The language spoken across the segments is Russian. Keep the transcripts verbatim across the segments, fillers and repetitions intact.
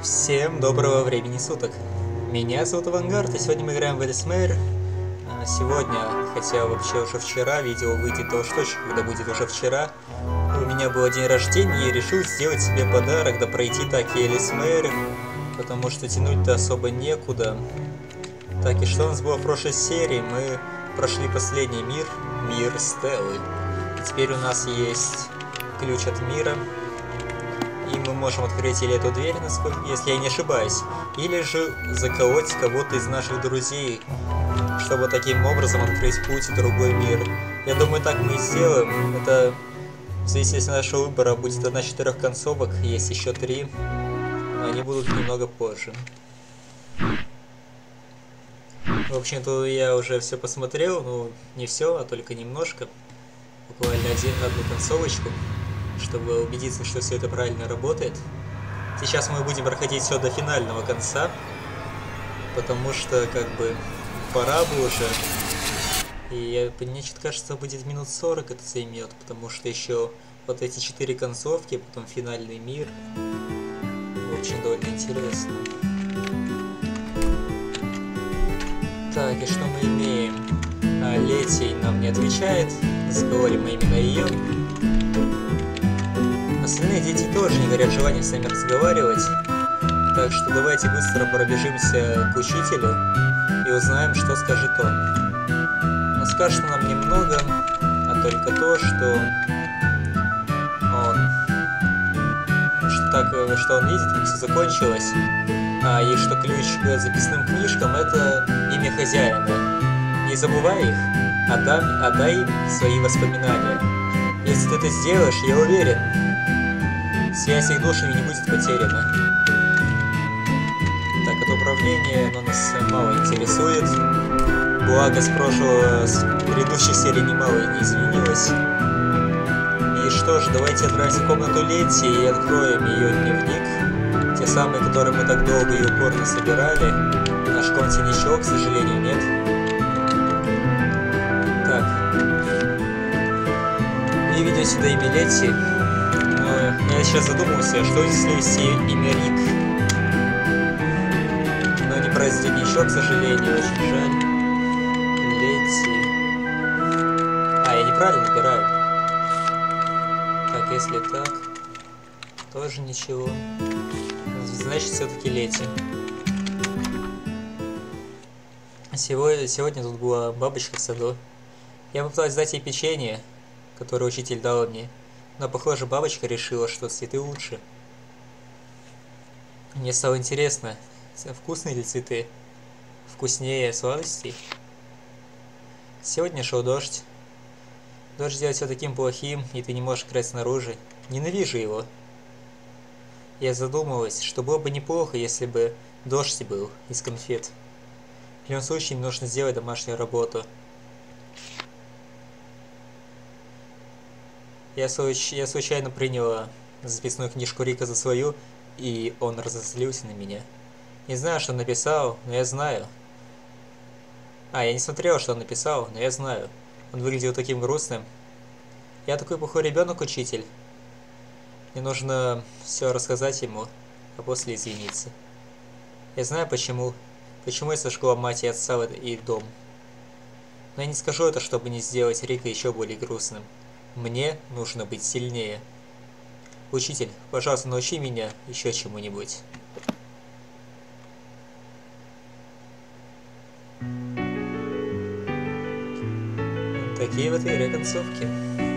Всем доброго времени суток. Меня зовут Авангард, и сегодня мы играем в Элис Мэйр. Сегодня, хотя вообще уже вчера, видео выйдет уж точно, когда будет уже вчера, у меня был день рождения, и решил сделать себе подарок, да пройти так и Элис Мэйр, потому что тянуть-то особо некуда. Так, и что у нас было в прошлой серии? Мы прошли последний мир, мир Стеллы. И теперь у нас есть ключ от мира. И мы можем открыть или эту дверь, насколько, если я не ошибаюсь, или же заколоть кого-то из наших друзей, чтобы таким образом открыть путь в другой мир. Я думаю, так мы и сделаем. Это, в зависимости от нашего выбора, будет одна из четырех концовок, есть еще три, но они будут немного позже. В общем-то, я уже все посмотрел, ну, не все, а только немножко, буквально один, одну концовочку, чтобы убедиться, что все это правильно работает. Сейчас мы будем проходить все до финального конца, потому что, как бы, пора бы уже. И мне что-то кажется, будет минут сорок это займет, потому что еще вот эти четыре концовки, потом финальный мир. В общем, довольно интересно. Так, и что мы имеем? А, Летий нам не отвечает, заговорим мы именно ее. Остальные дети тоже не горят желанием с нами разговаривать, так что давайте быстро пробежимся к учителю и узнаем, что скажет он. Но скажет он нам немного, а только то, что он, что так, что он видит, как все закончилось, а, и что ключ к записным книжкам — это имя хозяина. Не забывай их, отдай, отдай им свои воспоминания. Если ты это сделаешь, я уверен, связь их душами не будет потеряна. Так, это управление, оно нас мало интересует. Благо, с прошлого, с предыдущих серий немало и не изменилось. И что ж, давайте отправимся в комнату Летти и откроем ее дневник. Те самые, которые мы так долго и упорно собирали. Наш конте ничего, к сожалению, нет. Так. И видео сюда имя Летти. Я сейчас задумался, что если ввести имя Рик. Но не произойдет ничего, к сожалению, очень жаль. Летти. А, я неправильно набираю. Так, если так, тоже ничего. Значит, все-таки Летти. Сегодня, сегодня тут была бабочка в саду. Я попыталась дать ей печенье, которое учитель дал мне. Но, похоже, бабочка решила, что цветы лучше. Мне стало интересно, вкусные ли цветы? Вкуснее сладостей? Сегодня шел дождь. Дождь делает все таким плохим, и ты не можешь играть снаружи. Ненавижу его. Я задумалась, что было бы неплохо, если бы дождь был из конфет. В любом случае, мне нужно сделать домашнюю работу. Я, случ... я случайно приняла записную книжку Рика за свою, и он разозлился на меня. Не знаю, что он написал, но я знаю. А, я не смотрела, что он написал, но я знаю. Он выглядел таким грустным. Я такой плохой ребенок, учитель. Мне нужно все рассказать ему, а после извиниться. Я знаю, почему. Почему я сожгла мать и отца и дом. Но я не скажу это, чтобы не сделать Рика еще более грустным. Мне нужно быть сильнее. Учитель, пожалуйста, научи меня еще чему-нибудь. Такие вот игры концовки.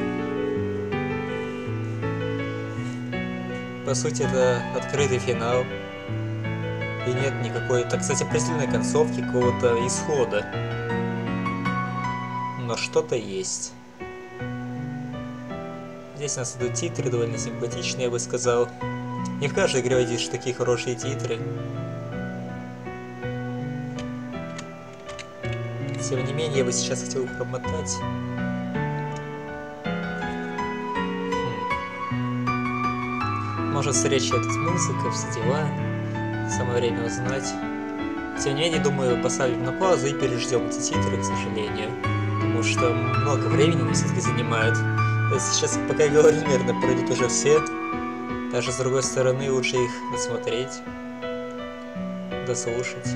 По сути, это открытый финал. И нет никакой, так сказать, определенной концовки, какого-то исхода. Но что-то есть. Здесь у нас идут титры, довольно симпатичные, я бы сказал. Не в каждой игре видишь такие хорошие титры. Тем не менее, я бы сейчас хотел их промотать. Хм. Может, встреча тут музыка, все дела. Самое время узнать. Тем не менее, думаю, поставим на паузу и переждем эти титры, к сожалению. Потому что много времени они все-таки занимают. Сейчас, пока я говорю, примерно пройдут уже все. Даже с другой стороны, лучше их досмотреть. надо слушать.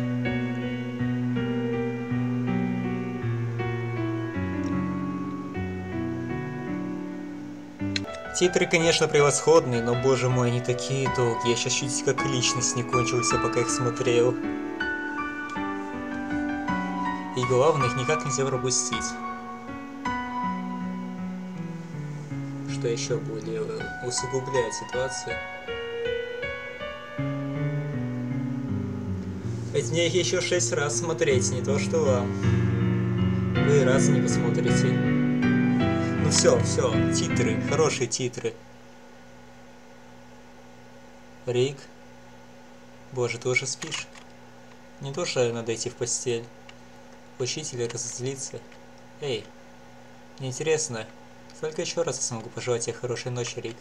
Титры, конечно, превосходные, но, боже мой, они такие долгие. Я сейчас чуть как личность не кончился, пока их смотрел. И главное, их никак нельзя пропустить. Что еще более усугубляет ситуацию. Ведь мне их еще шесть раз смотреть, не то что вам. Вы раз не посмотрите. Ну все, все, титры, хорошие титры. Рик. Боже, ты уже спишь? Не то, что надо идти в постель. Учитель разозлится. Эй, мне интересно, сколько еще раз я смогу пожелать тебе хорошей ночи, Рик?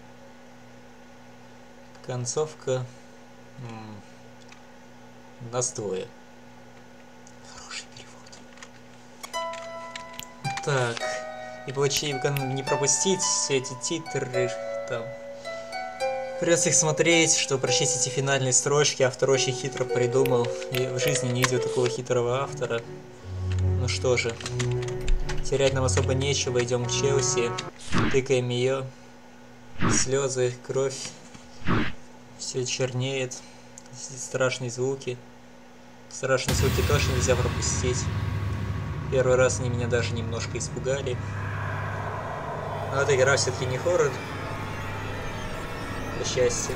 Концовка... М -м, нас двое. Хороший перевод. Так, и получив не пропустить все эти титры, там... Придется их смотреть, чтобы прочесть эти финальные строчки. Автор очень хитро придумал. И в жизни не видел такого хитрого автора. Ну что же, терять нам особо нечего. Идем к Челси, тыкаем ее. Слезы, кровь. Все чернеет. Страшные звуки. Страшные звуки тоже нельзя пропустить. Первый раз они меня даже немножко испугали. Но эта игра все-таки не хоррор. По счастью.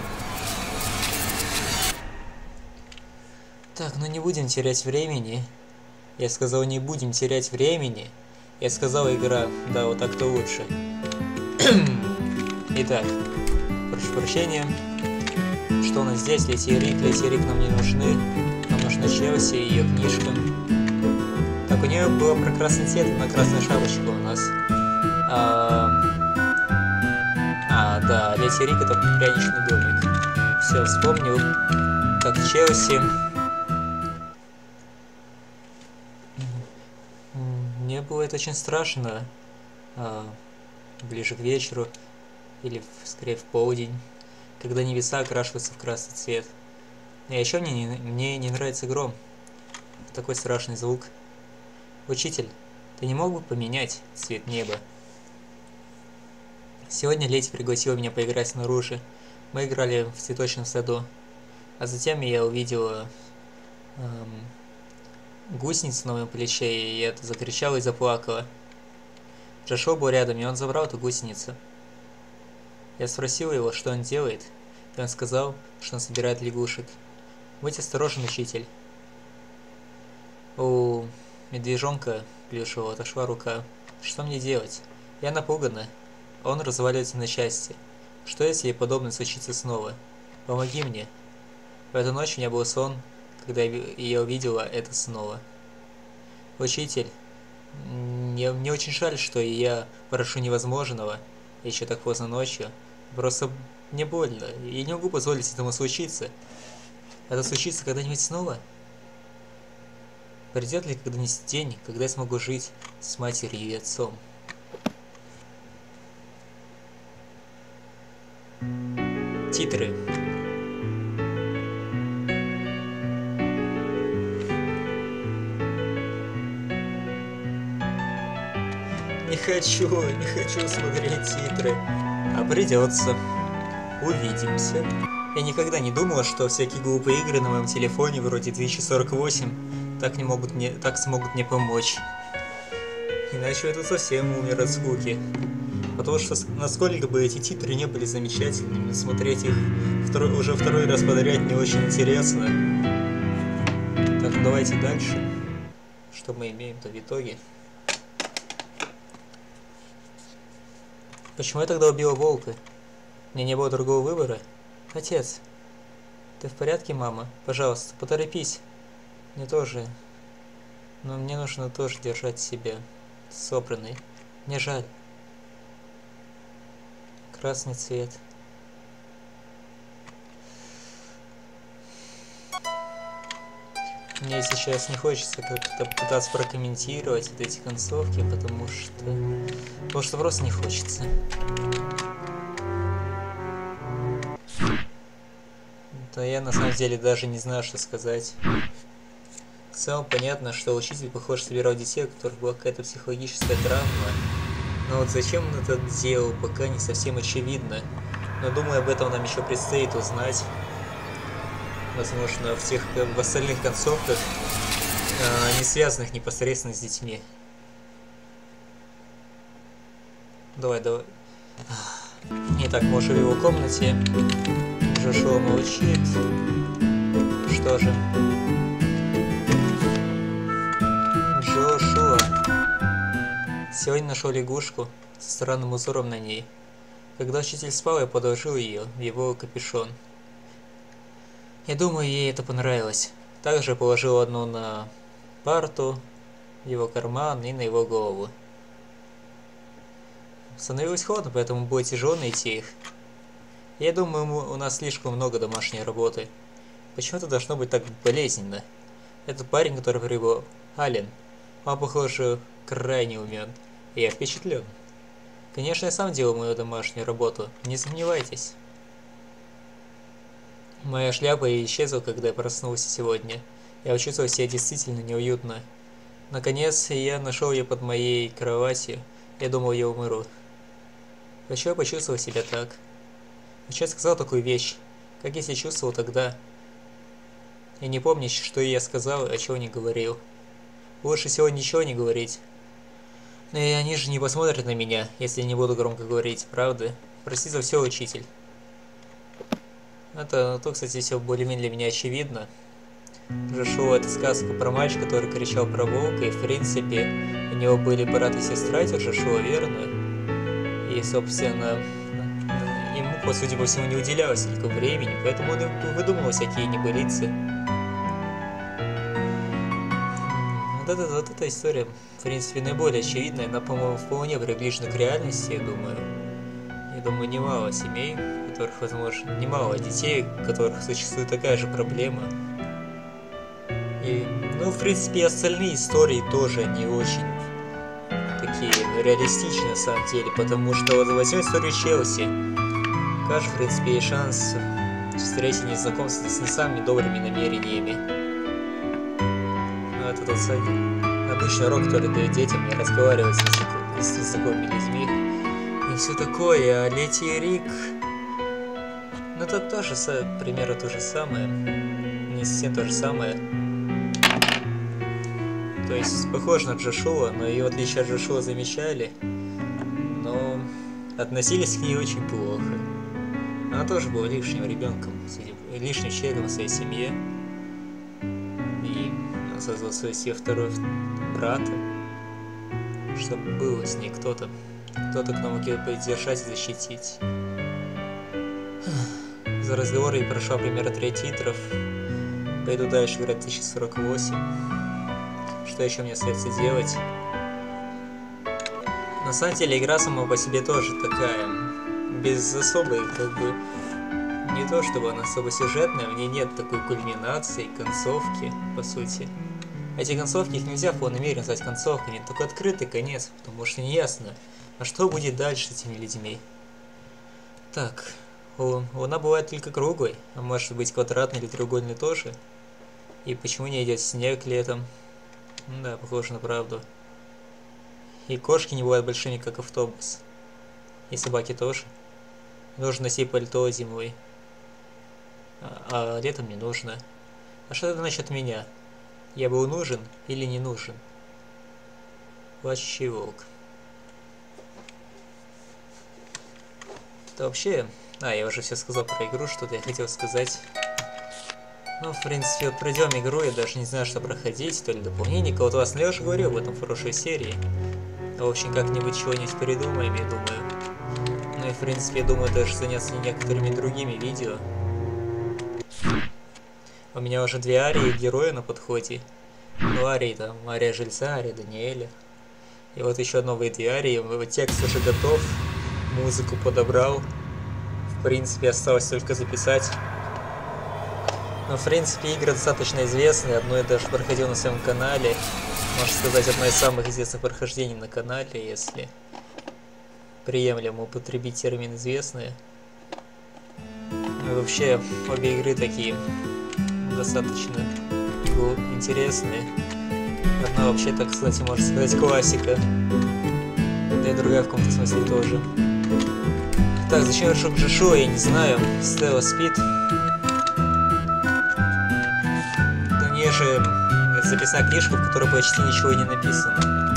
Так, ну не будем терять времени. Я сказал, не будем терять времени. Я сказал, игра, да, вот так-то лучше. Итак, прошу прощения. Что у нас здесь? Лети-Рик, Лети-Рик нам не нужны. Нам нужна Челси и ее книжка. Так, у нее было про красный цвет, на красная шапочка у нас. А... А, да, Лети-Рик это пряничный домик. Все, вспомнил. Так, Челси. Мне было это очень страшно. А, ближе к вечеру. Или, скорее, в полдень. Когда небеса окрашиваются в красный цвет. А еще мне не, мне не нравится гром. Такой страшный звук. Учитель, ты не мог бы поменять цвет неба? Сегодня Лети пригласила меня поиграть снаружи. Мы играли в цветочном саду. А затем я увидела эм, гусеницу на моем плече, и я закричала и заплакала. Джошуа был рядом, и он забрал эту гусеницу. Я спросила его, что он делает, и он сказал, что он собирает лягушек. Будь осторожен, учитель. У медвежонка плюшевого отошла рука. Что мне делать? Я напугана. Он разваливается на части. Что если подобное случится снова? Помоги мне. В эту ночь у меня был сон, когда я увидела это снова. Учитель, мне, мне очень жаль, что я прошу невозможного, еще так поздно ночью. Просто мне больно. Я не могу позволить этому случиться. Это случится когда-нибудь снова? Придет ли когда-нибудь день, когда я смогу жить с матерью и отцом? Титры. Не хочу, не хочу смотреть титры. А придется. Увидимся. Я никогда не думала, что всякие глупые игры на моем телефоне вроде две тысячи сорок восемь так не могут мне, так смогут мне помочь. Иначе это совсем умер от скуки. Потому что насколько бы эти титры не были замечательными, смотреть их второй, уже второй раз подряд не очень интересно. Так, ну давайте дальше. Что мы имеем-то в итоге? Почему я тогда убила волка? Мне не было другого выбора? Отец, ты в порядке, мама? Пожалуйста, поторопись. Мне тоже... Но мне нужно тоже держать себя собранной. Мне жаль. Красный цвет. Мне сейчас не хочется как-то пытаться прокомментировать вот эти концовки, потому что... Потому что просто не хочется. то я на самом деле даже не знаю, что сказать. В целом понятно, что учитель, похоже, собирал детей, у которых была какая-то психологическая травма. Но вот зачем он это делал, пока не совсем очевидно. Но думаю, об этом нам еще предстоит узнать. Возможно, в тех в остальных концовках, э, не связанных непосредственно с детьми. Давай, давай. Итак, мы уже в его комнате. Джошуа молчит. Что же? Джошуа. Сегодня нашел лягушку со странным узором на ней. Когда учитель спал, я подложил ее в его капюшон. Я думаю, ей это понравилось. Также положил одну на парту, в его карман и на его голову. Становилось холодно, поэтому было тяжело найти их. Я думаю, у нас слишком много домашней работы. Почему это должно быть так болезненно? Этот парень, который прибыл, Ален, он, похоже, крайне умен. И я впечатлен. Конечно, я сам делаю мою домашнюю работу, не сомневайтесь. Моя шляпа исчезла, когда я проснулся сегодня. Я чувствовал себя действительно неуютно. Наконец, я нашел ее под моей кроватью. Я думал, я умру. Почему я почувствовал себя так? Зачем я сказал такую вещь? Как я себя чувствовал тогда? Я не помню, что я сказал и о чего не говорил. Лучше всего ничего не говорить. Но и они же не посмотрят на меня, если не буду громко говорить, правда? Прости за все, учитель. Это, то, кстати, все более-менее для меня очевидно. Джошуа — это сказка про мальчика, который кричал про волка, и, в принципе, у него были брат и сестра, это Джошуа, верно? И, собственно, ему, по сути, по всему не уделялось столько времени, поэтому он выдумывал всякие небылицы. Вот эта, вот эта история, в принципе, наиболее очевидная, она, по-моему, вполне приближена к реальности, я думаю. Я думаю, немало семей, у которых, возможно, немало детей, у которых существует такая же проблема. И, ну, в принципе, и остальные истории тоже не очень такие реалистичные, на самом деле, потому что вот возьмем историю Челси. Каждый, в принципе, есть шанс встретить незнакомство с не самыми добрыми намерениями. Ну, это тот самый обычный урок, который дает детям не разговаривать с незнакомыми людьми. И все такое, а Лети и Рик... Ну, это тоже, примерно то же самое. Не совсем то же самое. То есть, похож на Джошуа, но ее, в отличие от Джошуа, замечали. Но относились к ней очень плохо. Она тоже была лишним ребенком, лишним членом в своей семье. И она создала свою себе второго брата, чтобы было с ней кто-то. Кто-то, кто мог ее поддержать и защитить. За разговоры я прошла примерно треть титров. Пойду дальше играть тысяча сорок восемь. Что еще мне остается делать? На самом деле игра сама по себе тоже такая, без особой, как бы, не то чтобы она особо сюжетная, в ней нет такой кульминации, концовки, по сути. Эти концовки, их нельзя в полной мере назвать концовками, только открытый конец, потому что не ясно, а что будет дальше с этими людьми. Так, луна бывает только круглой, а может быть квадратной или треугольной тоже. И почему не идет снег летом? Да, похоже на правду. И кошки не бывают большими, как автобус. И собаки тоже. Нужно носить пальто зимой. А, а летом не нужно. А что это насчет меня? Я был нужен или не нужен? Плачущий волк. Это вообще... А, я уже все сказал про игру, что-то я хотел сказать. Ну, в принципе, пройдем игру, я даже не знаю, что проходить, то ли дополнение кого-то вас, но я уже говорил об этом в прошлой серии. В общем, как-нибудь чего-нибудь придумаем, я думаю. Ну и, в принципе, я думаю даже заняться некоторыми другими видео. У меня уже две арии героя на подходе. Ну, арии там, ария Жильца, ария Даниэля. И вот еще новые две арии, вот текст уже готов, музыку подобрал. В принципе, осталось только записать. Но, в принципе, игры достаточно известные, одно я даже проходил на своем канале. Можно сказать, одно из самых известных прохождений на канале, если приемлемо употребить термин «известные». И вообще, обе игры такие достаточно интересные. Одна вообще, так кстати, можно сказать, классика. Да и другая в каком-то смысле тоже. Так, зачем я шел к Джошуа, я не знаю. Стелла спит. У нее же записная книжка, в которой почти ничего не написано.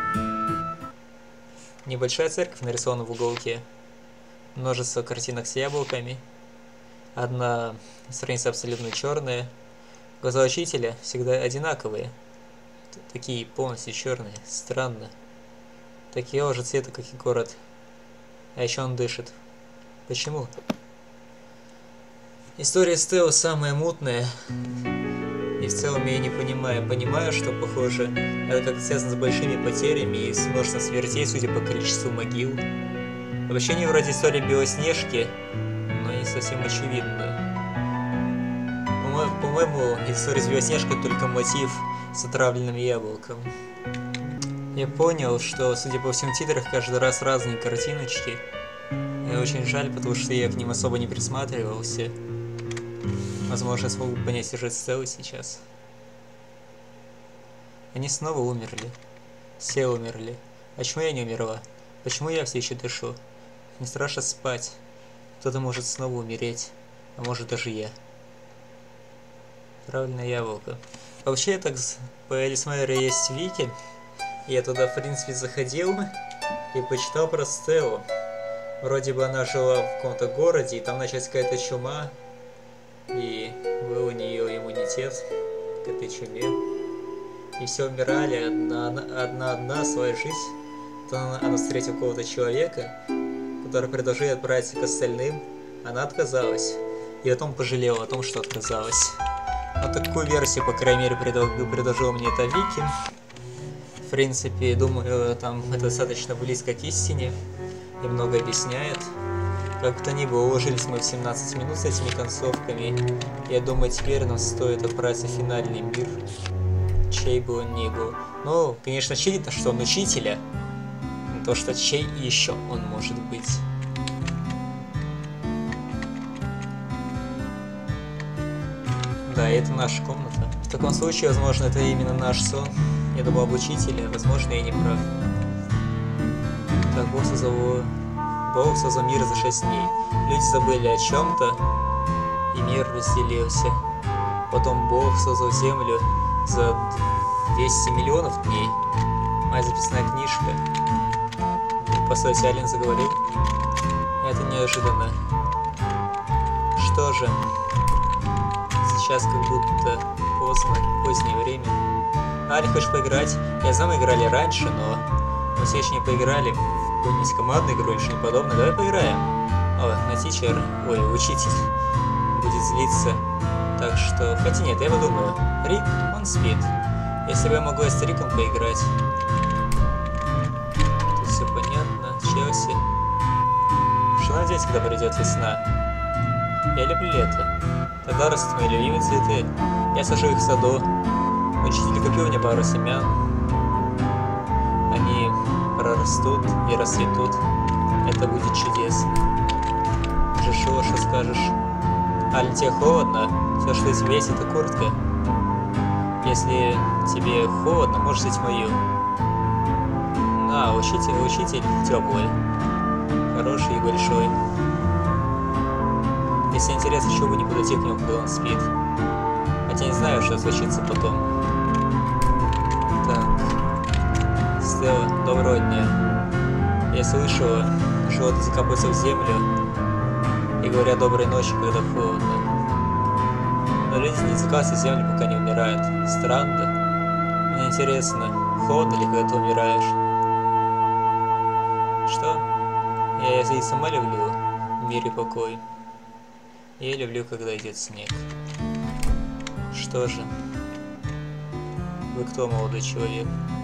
Небольшая церковь нарисована в уголке. Множество картинок с яблоками. Одна страница абсолютно черная. Глаза учителя всегда одинаковые. Такие полностью черные. Странно. Такие же цвета, как и город. А еще он дышит. Почему? История Стеллы самая мутная. И в целом я не понимаю. Понимаю, что, похоже, это как-то связано с большими потерями и с множеством смертей, судя по количеству могил. Вообще не вроде истории Белоснежки, но не совсем очевидно. По-моему, история с Белоснежкой только мотив с отравленным яблоком. Я понял, что, судя по всем титрах, каждый раз разные картиночки. И очень жаль, потому что я к ним особо не присматривался. Возможно, я смогу понять сюжет Стеллы сейчас. Они снова умерли. Все умерли. Почему я не умерла? Почему я все еще дышу? Не страшно спать. Кто-то может снова умереть. А может даже я. Правильно, яблоко. Вообще, так по Элис Мэйре есть вики. Я туда, в принципе, заходил и почитал про Стеллу. Вроде бы она жила в каком-то городе, и там началась какая-то чума. И был у нее иммунитет к этой чуме. И все умирали одна-одна свою жизнь. Потом она, она встретила какого-то человека, который предложил отправиться к остальным. Она отказалась. И потом пожалела о том, что отказалась. Вот такую версию, по крайней мере, предложил мне это Вики. В принципе, думаю, там это достаточно близко к истине. И много объясняет. Как бы то ни было, уложились мы в семнадцать минут с этими концовками. Я думаю, теперь нам стоит отправиться в финальный мир. Чей бы он ни был. Ну, конечно, чей-то, что он учителя. То, что чей еще он может быть. Да, это наша комната. В таком случае, возможно, это именно наш сон. Я думал об учителе, возможно, я не прав. Так, Бог создал... Бог создал мир за шесть дней. Люди забыли о чем-то, и мир разделился. Потом Бог создал землю за двести миллионов дней. Моя записная книжка. Постойте, Ален заговорил. Это неожиданно. Что же? Сейчас как будто поздно, позднее время. Али, хочешь поиграть? Я знаю, мы играли раньше, но мы все еще не поиграли в какую-нибудь командную игру или что-нибудь подобное. Давай поиграем. О, на тичер, ой, учитель будет злиться. Так что, хотя нет, я подумаю. Рик, он спит. Если бы я могла с Риком поиграть. Тут все понятно. Челси. Что надеть, когда придет весна? Я люблю лето. Тогда растут мои любимые цветы. Я сажу их в саду. Учитель купил мне пару семян. Они прорастут и расцветут. Это будет чудесно. Джошуа, что скажешь? Ален, тебе холодно? Все, что тебе есть, это куртка. Если тебе холодно, можешь взять мою. А, учитель, учитель теплый. Хороший и большой. Если интересно, чего бы не подойти к нему, когда он спит. Хотя не знаю, что случится потом. Так. Стелла, доброго дня. Я слышала, животные закапываются в землю и говорят доброй ночи, когда холодно. Но люди не закапываются в землю, пока не умирают. Странно. Мне интересно, холодно ли, когда ты умираешь? Что? Я, я и сама люблю мир и покой. Я люблю, когда идет снег. Что же? Вы кто, молодой человек?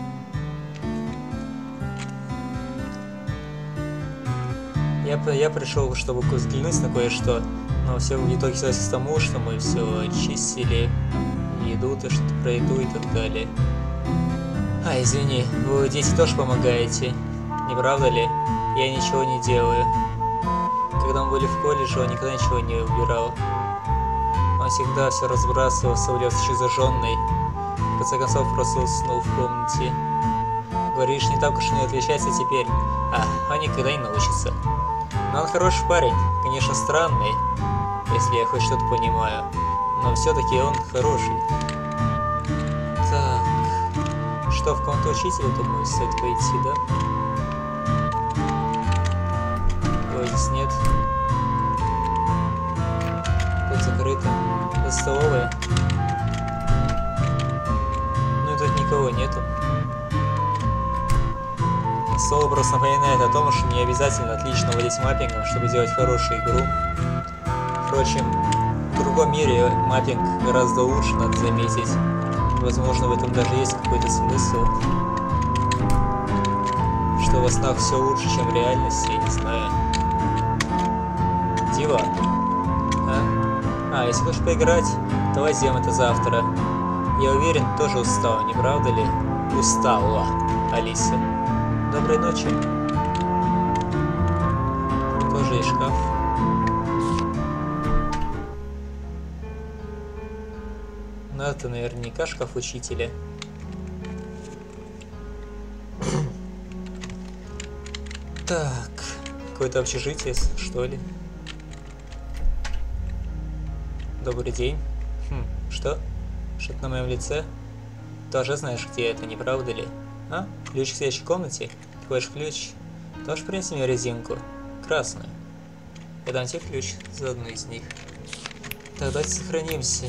Я, я пришел, чтобы взглянуть на кое-что, но все в итоге связано к тому, что мы все очистили еду, то что про еду и так далее. А, извини, вы, дети, тоже помогаете, не правда ли? Я ничего не делаю. Когда Когда мы были в колледже, он никогда ничего не убирал. Он всегда все разбрасывал, совлёсточек зажженный. В конце концов, просто уснул в комнате. Говоришь, не так уж и не отличается теперь. А, он никогда не научится. Но он хороший парень, конечно, странный, если я хоть что-то понимаю. Но все-таки он хороший. Так, что, в комнату учителя, думаю, стоит пойти, да? Его здесь нет. Тут закрыто. Это столовая. Ну и тут никого нету. Стол просто напоминает о том, что не обязательно отлично владеть маппингом, чтобы сделать хорошую игру. Впрочем, в другом мире маппинг гораздо лучше, надо заметить. Возможно, в этом даже есть какой-то смысл. Что во снах все лучше, чем в реальности, я не знаю. Дива. А? А, если хочешь поиграть, давай сделаем это завтра. Я уверен, ты тоже устал, не правда ли? Устала, Алиса. Доброй ночи. Тоже есть шкаф. Ну это наверняка шкаф учителя. Так, какое-то общежитие, что ли? Добрый день. Хм, что? Что-то на моем лице? Тоже знаешь, где это, не правда ли? А? Ключ к следующей комнате? Ты хочешь ключ? Тоже принеси мне резинку. Красную. Я дам тебе ключ за одну из них. Так, давайте сохранимся.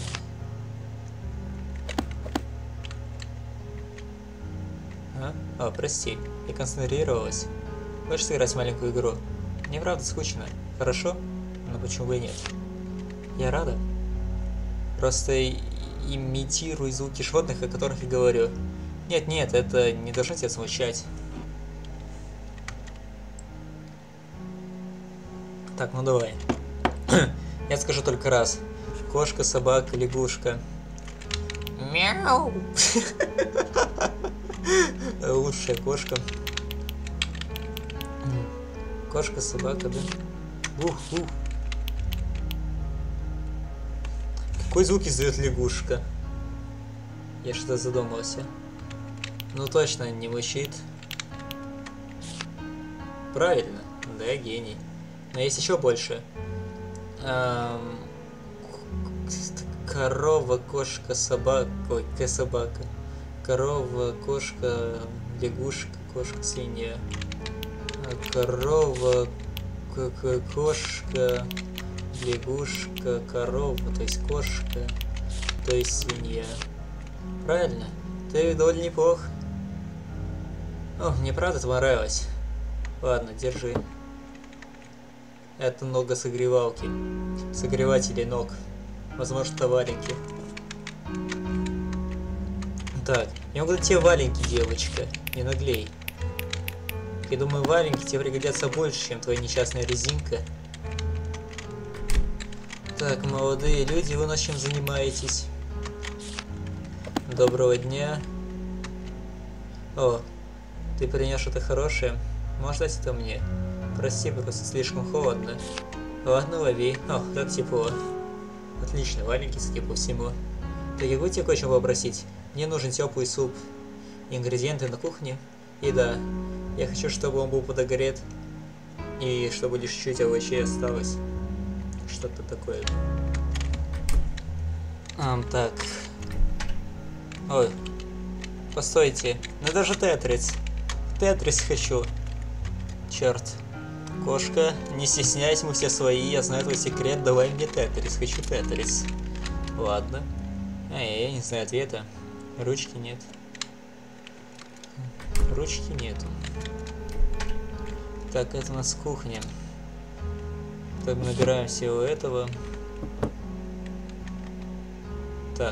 А? О, прости. Я концентрировалась. Хочешь сыграть маленькую игру? Мне правда скучно. Хорошо? Но почему бы и нет? Я рада. Просто имитируй звуки животных, о которых я говорю. Нет, нет, это не должно тебя смущать. Так, ну давай. Я скажу только раз. Кошка, собака, лягушка. Мяу. Лучшая кошка. Кошка, собака, да? Ух, ух. Какой звук издает лягушка? Я что-то задумался. Ну точно не мучит. Правильно, да, гений. Но есть еще больше. Эм... Корова, кошка, собака. Ой, какая собака. Корова, кошка, лягушка, кошка, свинья. Корова, кошка, лягушка, корова, то есть кошка, то есть свинья. Правильно? Ты довольно неплох. О, мне правда это понравилось. Ладно, держи. Это нога согревалки. Согреватели ног. Возможно, это валенки. Так, я могу дать тебе валенки, девочка. Не наглей. Я думаю, валенки тебе пригодятся больше, чем твоя несчастная резинка. Так, молодые люди, вы над чем занимаетесь? Доброго дня. О, ты принес что-то хорошее? Можешь дать это мне? Прости, просто слишком холодно. Ладно, лови. О, как тепло. Отлично, валенки, судя по всему. Так, я могу тебе кое-что попросить? Мне нужен теплый суп. Ингредиенты на кухне. И да, я хочу, чтобы он был подогрет. И чтобы лишь чуть овощей осталось. Что-то такое. Ам, так. Ой. Постойте. Ну даже Тетрис. Тетрис хочу. Черт. Кошка, не стесняйся, мы все свои. Я знаю твой секрет. Давай мне Тетрис. Хочу Тетрис. Ладно. Эй, я не знаю ответа. Ручки нет. Ручки нету. Так, это у нас кухня. Так, набираем всего этого. Так.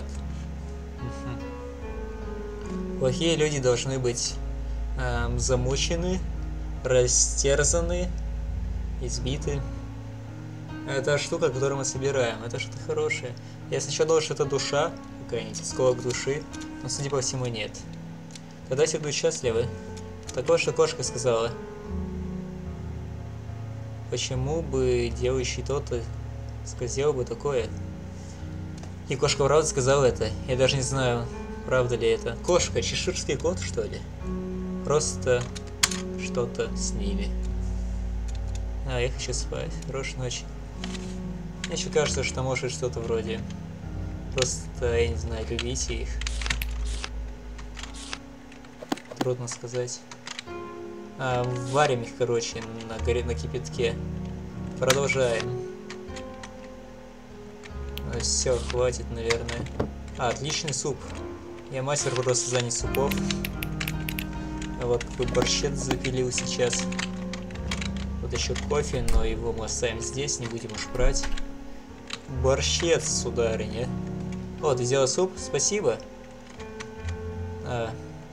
Угу. Плохие люди должны быть эм, замучены, растерзаны, избиты. Это штука, которую мы собираем. Это что-то хорошее. Я сначала думал, что это душа, какая-нибудь осколок души, но, судя по всему, нет. Тогда все будут счастливы. Такое, что кошка сказала. Почему бы делающий то-то сказал бы такое? И кошка правда сказала это. Я даже не знаю, правда ли это. Кошка, чеширский кот, что ли? Просто что-то с ними. А, я хочу спать. Хорошей ночи. Мне еще кажется, что может что-то вроде. Просто, я не знаю, любите их. Трудно сказать. А, варим их, короче, на, горе, на кипятке. Продолжаем. Ну, все, хватит, наверное. А, отличный суп. Я мастер просто в создании супов. А вот какой борщец запилил сейчас. Вот еще кофе, но его мы оставим здесь, не будем уж брать. Борщец, сударыня. О, ты сделал суп? Спасибо. А.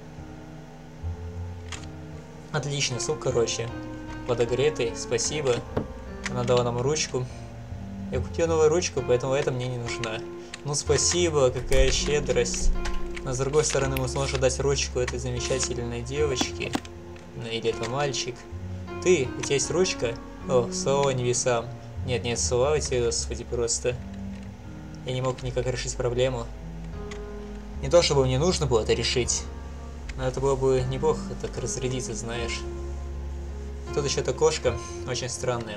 Отличный суп, короче. Подогретый, спасибо. Она дала нам ручку. Я купил новую ручку, поэтому эта мне не нужна. Ну спасибо, какая щедрость. Но с другой стороны, мы сможем дать ручку этой замечательной девочке. Или это мальчик. Ты, у тебя есть ручка? О, слава небесам. Нет, нет, слава тебе, Господи, просто. Я не мог никак решить проблему. Не то, чтобы мне нужно было это решить. Но это было бы неплохо так разрядиться, знаешь. Тут еще эта кошка, очень странная.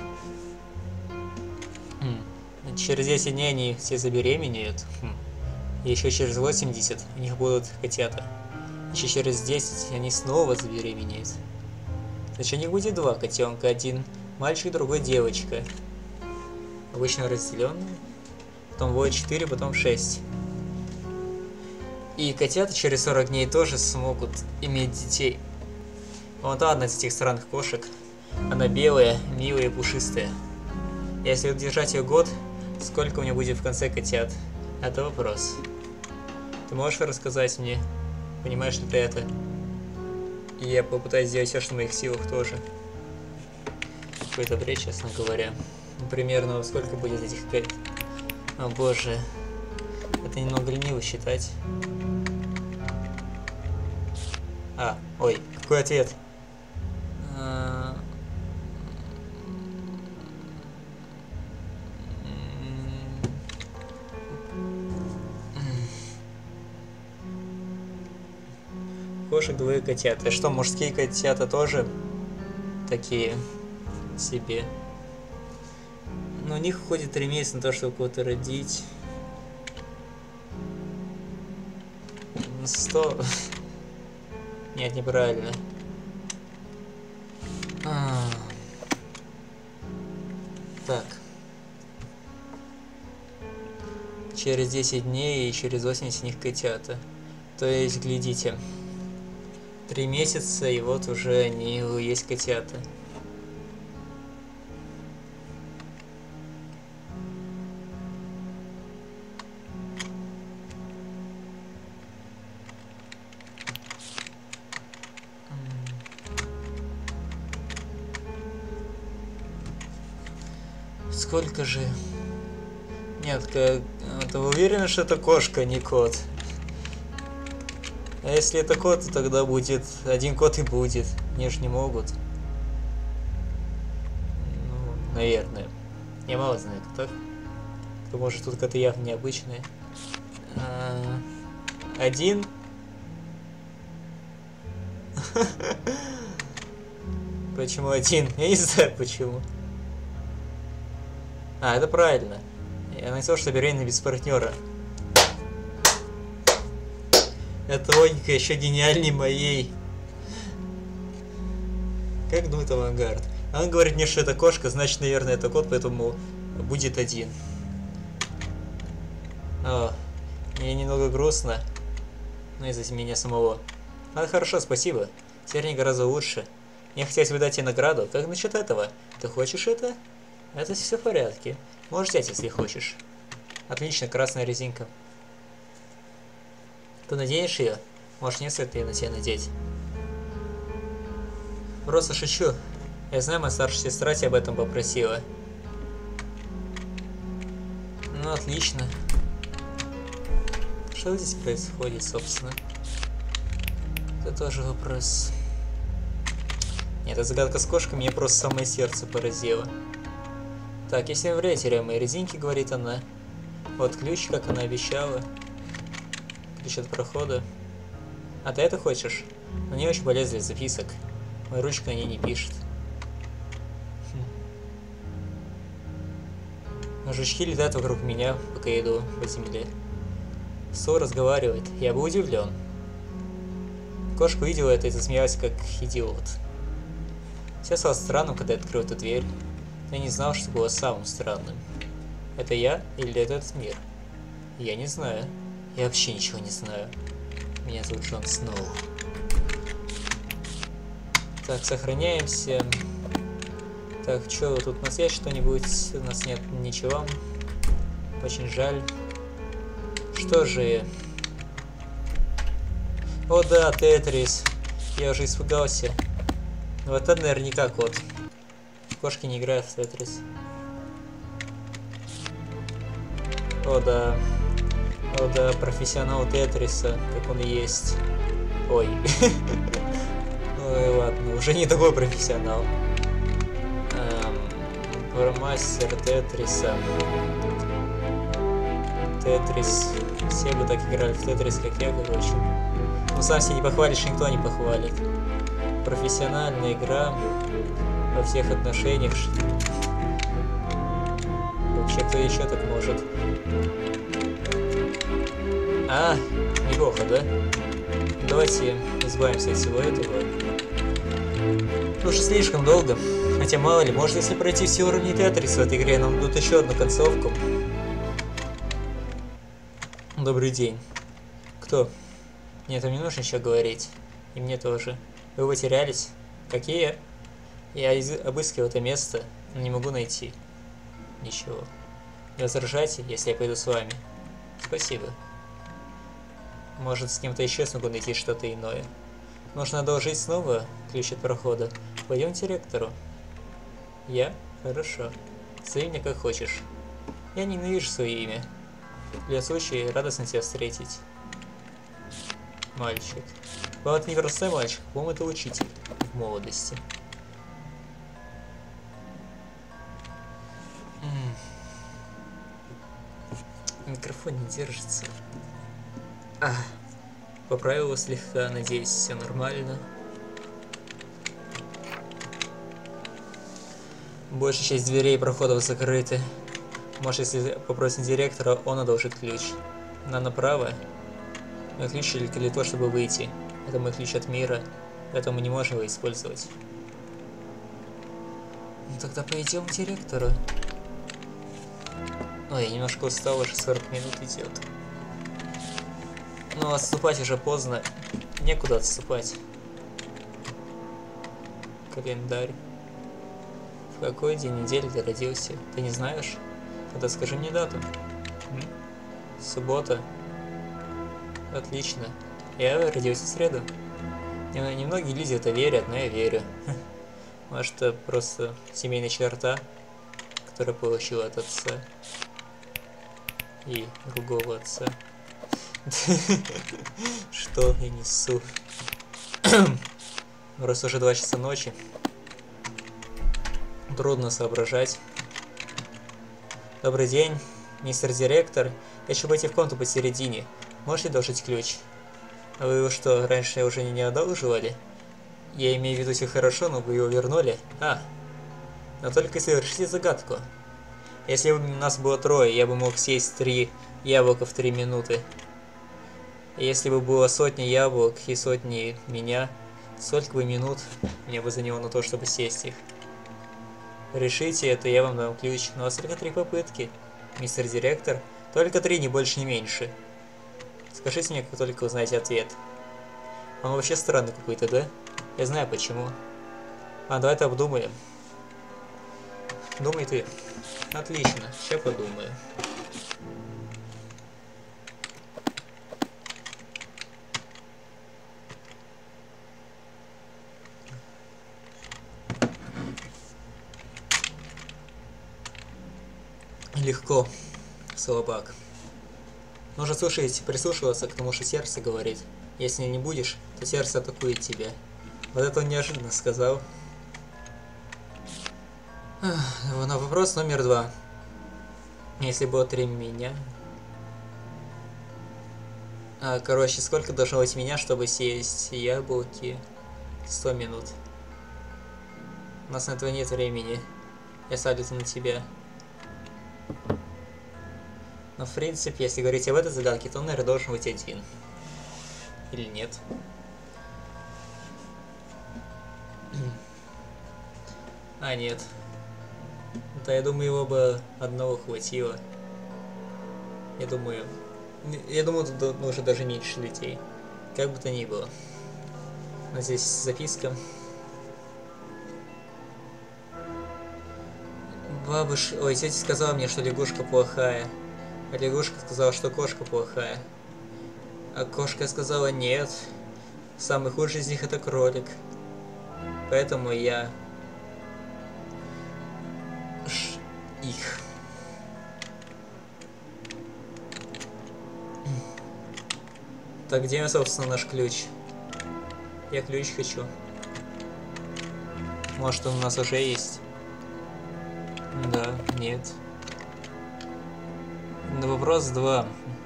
Хм. Через десять дней они все забеременеют. Хм. И еще через восемьдесят у них будут котята. Еще через десять они снова забеременеют. Значит, у них будет два котенка. Один мальчик, другой девочка. Обычно разделенные. Потом будет четыре, потом шесть. И котята через сорок дней тоже смогут иметь детей. Вот одна из этих странных кошек. Она белая, милая и пушистая. Если держать ее год, сколько у меня будет в конце котят? Это вопрос. Ты можешь рассказать мне? Понимаешь ли ты это? И я попытаюсь сделать все, что в моих силах тоже. Какой-то бред, честно говоря. Примерно сколько будет этих котят? О боже. Это немного лениво считать. А, ой, какой ответ? Кошек, двое котят. А что, мужские котята тоже такие себе? Но у них уходит три месяца на то, чтобы кого-то родить. Сто... Нет, неправильно. А... Так. Через десять дней и через восемьдесят них котята. То есть, глядите. Три месяца, и вот уже они есть котята. Сколько же? Нет, как... ты уверен, что это кошка, а не кот? А если это кот, то тогда будет... Один кот и будет. Они же не могут. Ну, наверное. Я мало знаю, кто так. Кто может, тут коты явно необычные. А... Один? Почему один? Я не знаю почему. А, это правильно. Я написал, что беременна без партнера. Эта логика еще гениальнее моей. Как думает Авангард? Он говорит мне, что это кошка, значит, наверное, это кот, поэтому будет один. О, мне немного грустно. Ну, из-за меня самого. А, хорошо, спасибо. Теперь мне гораздо лучше. Мне хотелось бы дать тебе награду. Как насчет этого? Ты хочешь это? Это все в порядке. Можешь взять, если хочешь. Отлично, красная резинка. Ты наденешь ее? Может, не стоит ее на тебя надеть? Просто шучу. Я знаю, моя старшая сестра тебя об этом попросила. Ну, отлично. Что здесь происходит, собственно? Это тоже вопрос. Нет, эта загадка с кошкой мне просто самое сердце поразило. Так, если мы теряем мои резинки, говорит она. Вот ключ, как она обещала. Ключ от прохода. А ты это хочешь? На ней очень полезно для записок. Моя ручка на ней не пишет. Хм. Жучки летают вокруг меня, пока я иду по земле. Со разговаривает. Я был удивлен. Кошка увидела это и засмеялась, как идиот. Все стало странным, когда я открыл эту дверь. Я не знал, что было самым странным. Это я или это этот мир? Я не знаю. Я вообще ничего не знаю. Меня зовут Джон Сноу. Так, сохраняемся. Так, что тут у нас есть что-нибудь? У нас нет ничего. Очень жаль. Что же... О да, Тетрис. Я уже испугался. Вот это наверняка кот. Кошки не играют в Тетрис. О да. О да, профессионал Тетриса, как он и есть. Ой. Ой, ладно, уже не такой профессионал. Эм, мастер Тетриса. Тетрис. Все бы так играли в Тетрис, как я, короче. Ну сам себе не похвалишь, никто не похвалит. Профессиональная игра во всех отношениях. Вообще, кто еще так может? А, неплохо, да? Давайте избавимся от всего этого. Уже слишком долго. Хотя мало ли, может, если пройти все уровни Тетриса в этой игре, нам дадут еще одну концовку. Добрый день. Кто? Нет, вам не нужно еще говорить. И мне тоже. Вы потерялись? Какие? Я обыскивал это место, но не могу найти. Ничего. Не возражайте, если я пойду с вами. Спасибо. Может, с кем-то еще смогу найти что-то иное. Нужно одолжить снова ключ от прохода. Пойдемте к ректору. Я? Хорошо. Зови меня как хочешь. Я ненавижу свое имя. Для случая радостно тебя встретить. Мальчик. Вам это не простой мальчик, вам это учитель в молодости. М-м. Микрофон не держится. А, поправил его слегка, надеюсь, все нормально. Большая часть дверей и проходов закрыты. Может, если попросим директора, он одолжит ключ. На направо. Мой ключ только для того, чтобы выйти. Это мой ключ от мира, поэтому мы не можем его использовать. Ну тогда пойдем к директору. Ой, я немножко устал, уже сорок минут идет. Но отступать уже поздно. Некуда отступать. Календарь. В какой день недели ты родился? Ты не знаешь? Тогда скажи мне дату. М? Суббота. Отлично. Я родился в среду. Немногие люди это верят, но я верю. Может, это просто семейная черта, которую получил от отца. И другого отца. Что я несу? Раз уже два часа ночи. Трудно соображать. Добрый день, мистер директор. Я хочу пойти в комнату посередине. Можете одолжить ключ? А вы его что, раньше уже не одалживали? Я имею в виду все хорошо, но вы его вернули. А, но только если вы решите загадку. Если бы нас было трое, я бы мог съесть три яблока в три минуты. И если бы было сотни яблок и сотни меня, сколько бы минут мне бы заняло на то, чтобы съесть их? Решите это, я вам дам ключ. Но у вас только три попытки, мистер директор. Только три, ни больше, ни меньше. Скажите мне, как только узнаете ответ. Он вообще странный какой-то, да? Я знаю почему. А, давай это обдумаем. Думай ты. Отлично, сейчас подумаю. Легко, слабак. Нужно слушать, прислушиваться к тому, что сердце говорит. Если не будешь, то сердце атакует тебя. Вот это он неожиданно сказал. На вопрос номер два. Если бы три меня... А, короче, сколько должно быть меня, чтобы съесть яблоки? сто минут. У нас на этого нет времени. Я ставлю это на тебя. Но в принципе, если говорить об этой загадке, то он, наверное, должен быть один. Или нет? А, нет. Да, я думаю, его бы одного хватило. Я думаю... Я думаю, тут нужно даже меньше людей. Как бы то ни было. Но здесь записка. Бабушка... Ой, тетя сказала мне, что лягушка плохая. А лягушка сказала, что кошка плохая. А кошка сказала нет. Самый худший из них это кролик. Поэтому я... Ш... их. Так, где, собственно, наш ключ? Я ключ хочу. Может, он у нас уже есть? Да, нет. На вопрос два.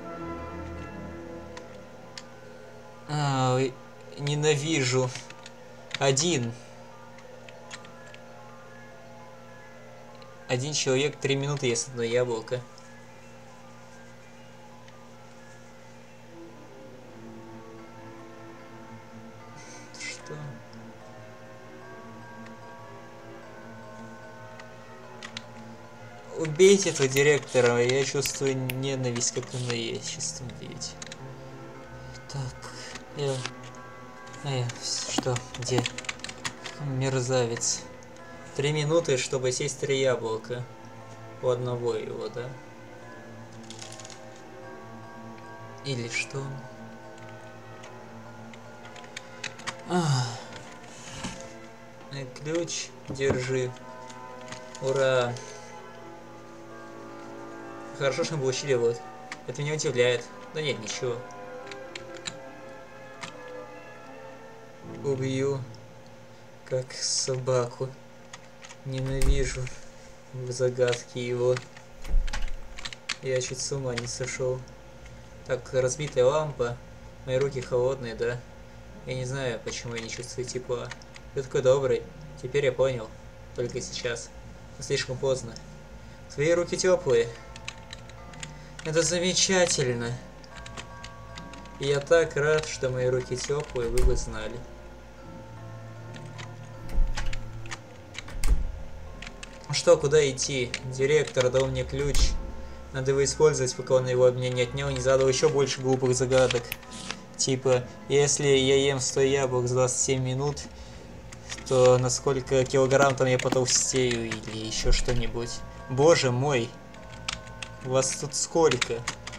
А, ненавижу. Один. Один человек, три минуты, есть одно яблоко. Что? Убейте этого директора, я чувствую ненависть, как она есть. Сейчас видеть. Так, я... А я... Что? Где? Мерзавец. Три минуты, чтобы съесть три яблока. У одного его, да? Или что? А. Ключ держи. Ура! Хорошо, что мы получили вот. Это меня удивляет. Да нет, ничего. Убью. Как собаку. Ненавижу в загадке его. Я чуть с ума не сошел. Так, разбитая лампа. Мои руки холодные, да? Я не знаю, почему я не чувствую тепла. Ты такой добрый. Теперь я понял. Только сейчас. Но слишком поздно. Твои руки теплые. Это замечательно. И я так рад, что мои руки теплые, вы бы знали. Что, куда идти? Директор дал мне ключ. Надо его использовать, пока он его от меня не отнял, не задал еще больше глупых загадок. Типа, если я ем сто яблок за двадцать семь минут, то на сколько килограмм там я потолстею или еще что-нибудь. Боже мой! Вас тут сколько?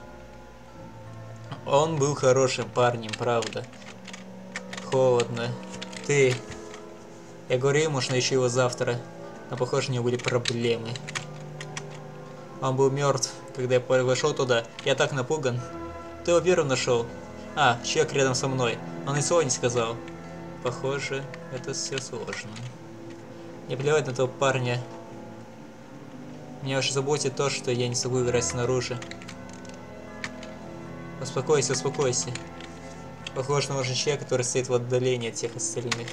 Он был хорошим парнем, правда. Холодно. Ты... Я говорю ему, что найду его завтра. Но, похоже, у него были проблемы. Он был мертв, когда я вошел туда. Я так напуган. Ты его первым нашел. А, человек рядом со мной. Он и слова не сказал. Похоже, это все сложно. Не плевать на этого парня. Меня уж заботит то, что я не смогу играть снаружи. Успокойся, успокойся. Похоже на нужен человек, который стоит в отдалении от всех остальных.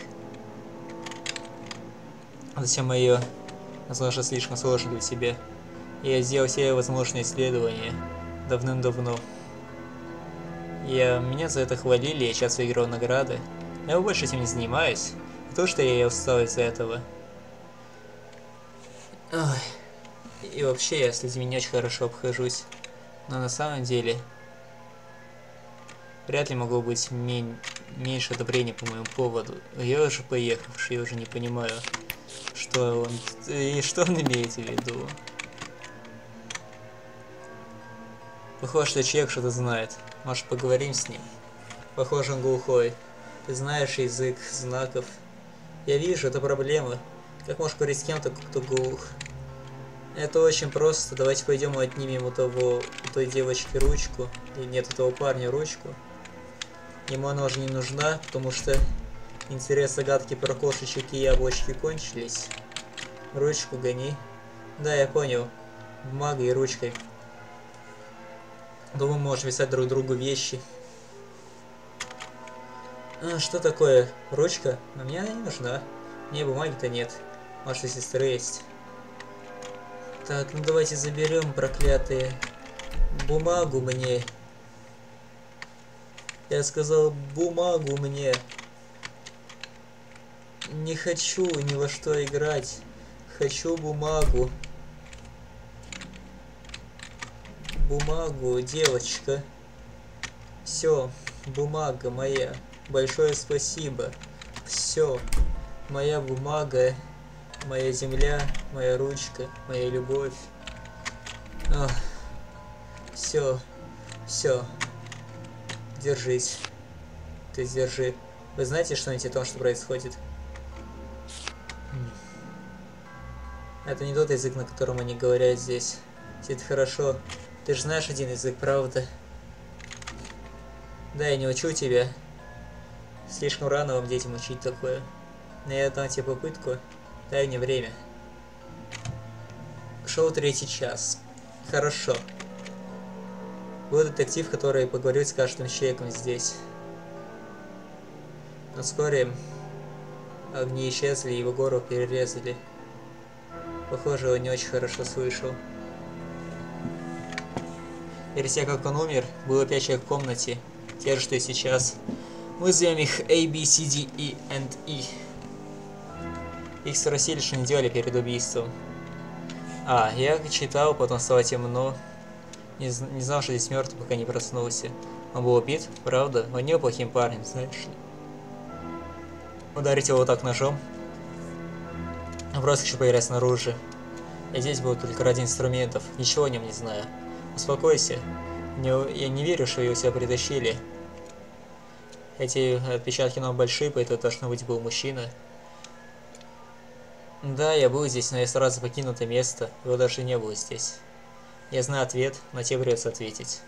Зачем мое, возможно, слишком сложно для тебя. Я сделал все возможные исследования давным-давно. Я... Меня за это хвалили, я сейчас выиграл награды. Но я больше этим не занимаюсь. Не то, что я устал из-за этого. Ой. И вообще, я с людьми не очень хорошо обхожусь. Но на самом деле... Вряд ли могло быть мен... меньше одобрения по моему поводу. Я уже поехавший, я уже не понимаю, что он... И что он имеет в виду. Похоже, что человек что-то знает. Может, поговорим с ним? Похоже, он глухой. Ты знаешь язык знаков. Я вижу, это проблема. Как можешь говорить с кем-то, кто глух? Это очень просто. Давайте пойдем и отнимем у того, у той девочки ручку. И нет, у того парня ручку. Ему она уже не нужна, потому что интерес загадки про кошечек и яблочки кончились. Ручку гони. Да, я понял. Бумагой и ручкой. Думаю, можешь писать друг другу вещи. А, что такое? Ручка? А мне она не нужна. Мне бумаги-то нет. Может, у сестры есть. Так, ну давайте заберем, проклятые. Бумагу мне. Я сказал, бумагу мне. Не хочу ни во что играть. Хочу бумагу. Бумагу, девочка. Все, бумага моя. Большое спасибо. Все. Моя бумага. Моя земля. Моя ручка. Моя любовь. Ах. Все. Все. Держись. Ты держи. Вы знаете что-нибудь о том, что происходит? Это не тот язык, на котором они говорят здесь. Сидит хорошо. Ты же знаешь один язык, правда? Да, я не учу тебя. Слишком рано вам, детям, учить такое. Но я дам тебе попытку. Дай мне время. Шел третий час. Хорошо. Был детектив, который поговорит с каждым человеком здесь. Но вскоре огни исчезли, и его горло перерезали. Похоже, он не очень хорошо слышал. Перед тем, как он умер, было пять человек в комнате. Те же, что и сейчас. Вызовем их A, B, C, D, E and E. Их спросили, что они делали перед убийством. А, я читал, потом стало темно. Не, не знал, что здесь мертвый, пока не проснулся. Он был убит, правда? Он не был плохим парнем, знаешь ли. Ударить его вот так ножом. Он просто хочу поиграть снаружи. Я здесь был только ради инструментов, ничего о нем не знаю. Успокойся. Не, я не верю, что его сюда притащили. Эти отпечатки нам большие, поэтому должно быть был мужчина. Да, я был здесь, но я сразу покинул это место. Его даже не было здесь. Я знаю ответ, но тебе придется ответить.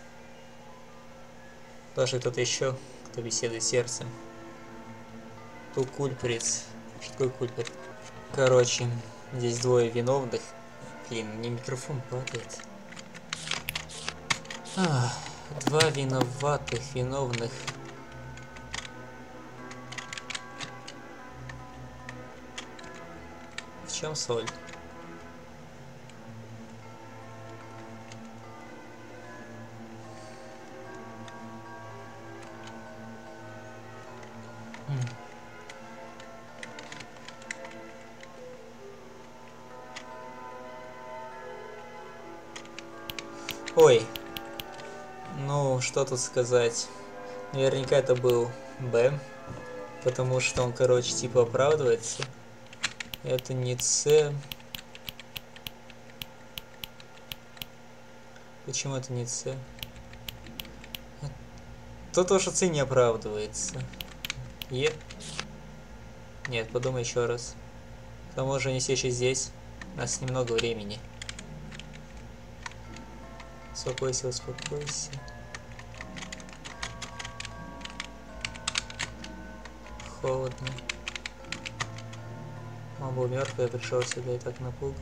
Даже кто-то еще, кто беседует с сердцем. Тут кульприц. Что такое кульприц? Короче, здесь двое виновных. Блин, не микрофон падает. Ах, два виноватых, виновных. В чем соль? Ой, ну что тут сказать, наверняка это был Б, потому что он, короче, типа оправдывается. Это не С. Почему это не С? То то, что С не оправдывается. Е? Нет, подумай еще раз. К тому же они все еще здесь. У нас немного времени. Успокойся, успокойся. Холодно. Он был мертвый, я пришел сюда и так напуган.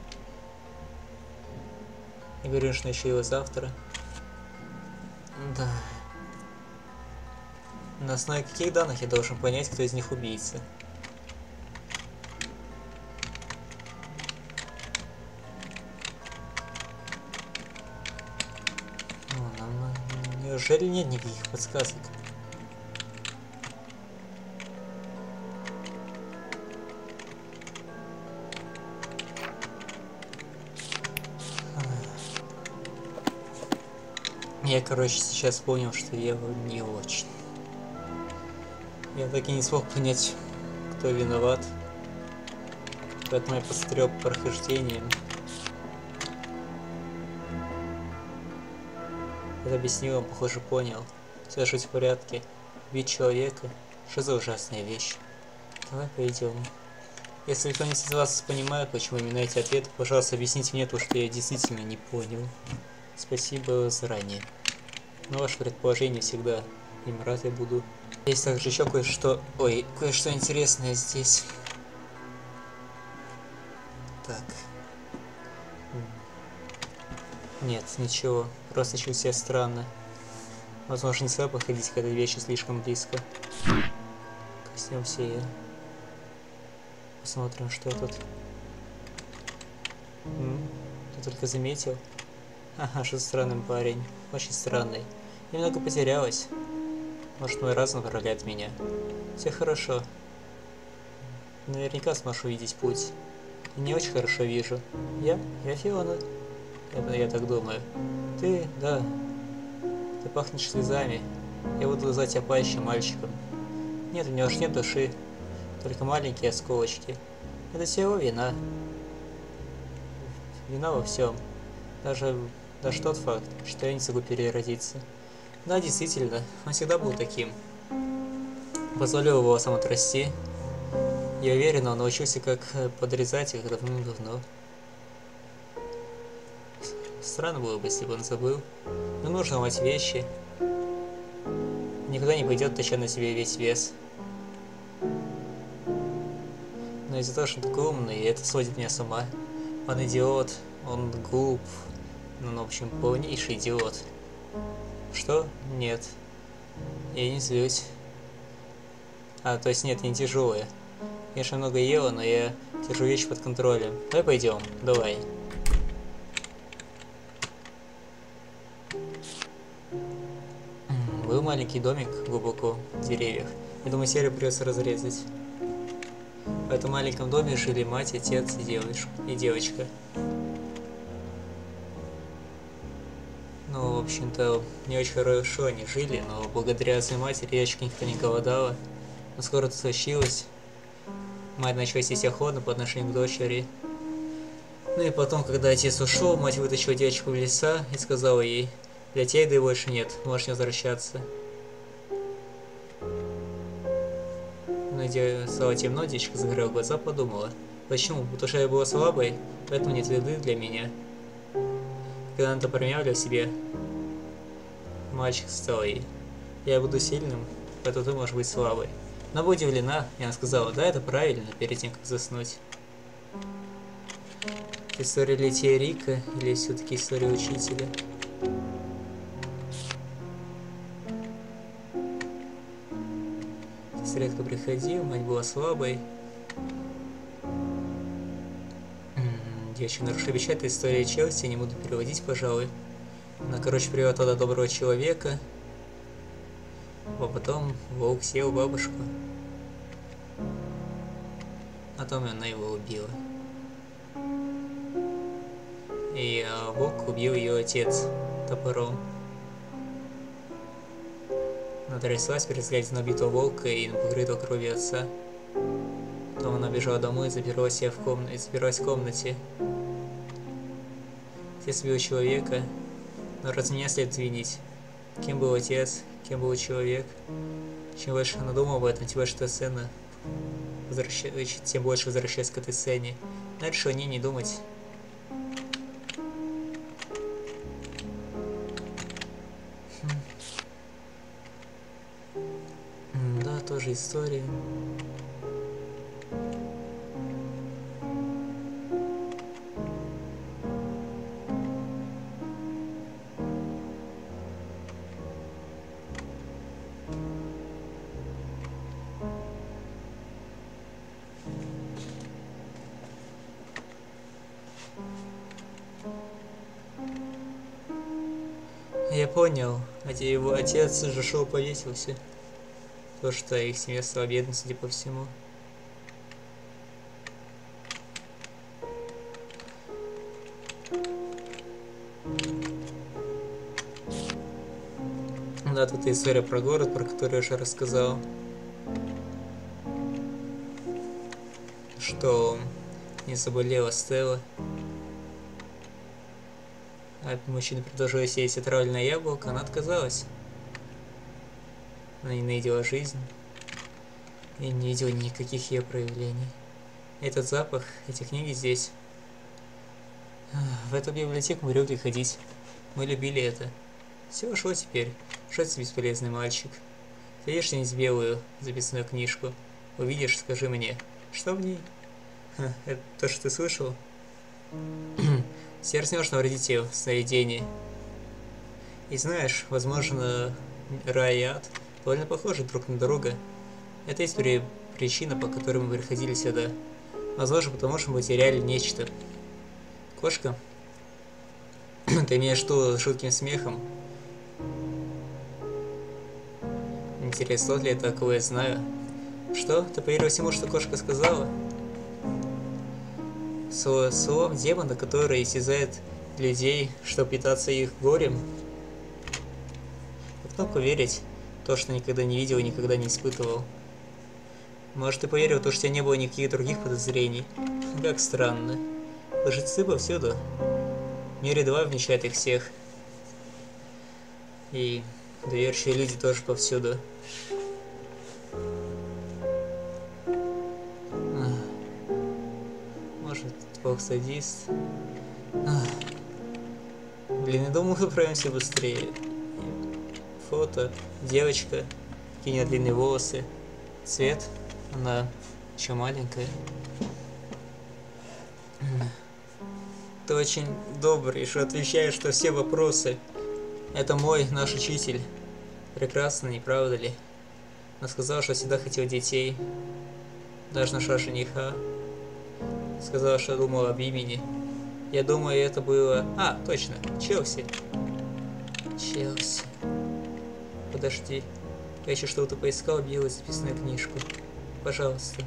И говорю, что еще его завтра. Да. На основе каких данных я должен понять, кто из них убийца? Неужели нет никаких подсказок? Я, короче, сейчас понял, что я не очень. Я так и не смог понять, кто виноват. Поэтому я посмотрел по прохождениям. Это объяснил, он, похоже, понял. Все жить в порядке. Убить человека. Что за ужасная вещь? Давай пойдем. Если кто-нибудь из вас понимает, почему именно эти ответы, пожалуйста, объясните мне то, что я действительно не понял. Спасибо заранее. Но ваше предположение всегда им рад я буду. Есть также еще кое-что... Ой, кое-что интересное здесь. Так. Нет, ничего. Просто чувствую себя странно. Возможно, не стоит подходить к этой вещи слишком близко. Коснемся ее. Посмотрим, что тут. М? Ты только заметил? Ага, что странный парень. Очень странный. Немного потерялась. Может, мой разум управляет меня. Все хорошо. Наверняка сможешь увидеть путь. Я не очень хорошо вижу. Я? Я Фиона. Я, я так думаю. Ты? Да. Ты пахнешь слезами. Я буду звать тебя пальчиком мальчиком. Нет, у него аж нет души. Только маленькие осколочки. Это все его вина. Вина во всем. Даже, даже тот факт, что я не смогу переродиться. Да, действительно, он всегда был таким. Позволил его сам отрасти. Я уверен, он научился, как подрезать их давным-давно. Странно было бы, если бы он забыл. Но нужно ломать вещи. Никуда не пойдет, таща на себе весь вес. Но из-за того, что он такой умный, это сводит меня с ума. Он идиот, он глуп. Ну, в общем, полнейший идиот. Что? Нет. Я не злюсь. А, то есть нет, не тяжелые. Конечно, много ела, но я держу вещи под контролем. Давай пойдем, давай. Был маленький домик глубоко в деревьях. Я думаю, серию придется разрезать. В этом маленьком доме жили мать, отец и девочка. И девочка. Ну, в общем-то, не очень хорошо они жили, но благодаря своей матери девочка никто не голодала. Но скоро это случилось. Мать начала вести себя холодно по отношению к дочери. Ну и потом, когда отец ушел, мать вытащила девочку в леса и сказала ей: для тебя еды больше нет, можешь не возвращаться. Но где стало темно, девочка закрыла глаза, подумала: почему? Потому что я была слабой, поэтому нет еды для меня. Когда она это промямлила себе, мальчик сказал ей: я буду сильным, поэтому ты можешь быть слабой. Она была удивлена, и она сказала: да, это правильно, перед тем, как заснуть. Это история Летия Рика или все-таки история учителя? Отец редко приходил, мать была слабой. Девочка, нарушила обещать, это история Челси, не буду переводить, пожалуй. Она, короче, привела туда доброго человека. А потом волк съел бабушку. А потом она его убила. И а, волк убил ее отец топором. Она тряслась при взгляде на убитого волка и на покрытого кровью отца. Потом она бежала домой и запирала себя в комнате, запиралась в комнате. Отец убил человека, но раз меня следует винить. Кем был отец, кем был человек? Чем больше она думала об этом, тем больше эта сцена возвращ... тем больше возвращаясь к этой сцене. Она решила о ней не думать. Хм. Да, тоже история. Я понял, его отец же шел повесился. То, что их семья стала бедной, судя по всему. Да, тут история про город, про который я уже рассказал. Что не заболела Стелла. А мужчина предложил сеять отравленное яблоко, она отказалась. Она ненавидела жизнь. И не видела никаких ее проявлений. Этот запах, эти книги здесь. В эту библиотеку мы любили ходить. Мы любили это. Все ушло теперь. Что это бесполезный мальчик? Ты видишь здесь белую записную книжку? Увидишь, скажи мне. Что в ней? Ха, это то, что ты слышал? Сердце может навредить тебе в сновидении. И знаешь, возможно, рай и ад довольно похожи друг на друга. Это есть причина, по которой мы приходили сюда. Возможно, потому что мы потеряли нечто. Кошка? Ты имеешь что с жутким смехом? Интересно, ли это, кого я знаю? Что? Ты поверил всему, что кошка сказала? Со словом демона, который истязает людей, чтобы питаться их горем? Кто поверить в то, что никогда не видел и никогда не испытывал? Может, ты поверил в то, что у тебя не было никаких других подозрений? Как странно. Лжецы повсюду. В мире два вмещает их всех. И доверчивые люди тоже повсюду. Может, бог садист. Блин, я думал, мы отправимся быстрее. Фото. Девочка. Какие длинные волосы. Цвет. Она еще маленькая. Ты очень добрый, что отвечаешь на все вопросы. Это мой, наш учитель. Прекрасно, не правда ли? Он сказал, что всегда хотел детей. Даже нашего жениха. Сказал, что думал об имени. Я думаю, это было... А, точно, Челси. Челси. Подожди. Я еще что-то поискал, белую записную книжку. Пожалуйста.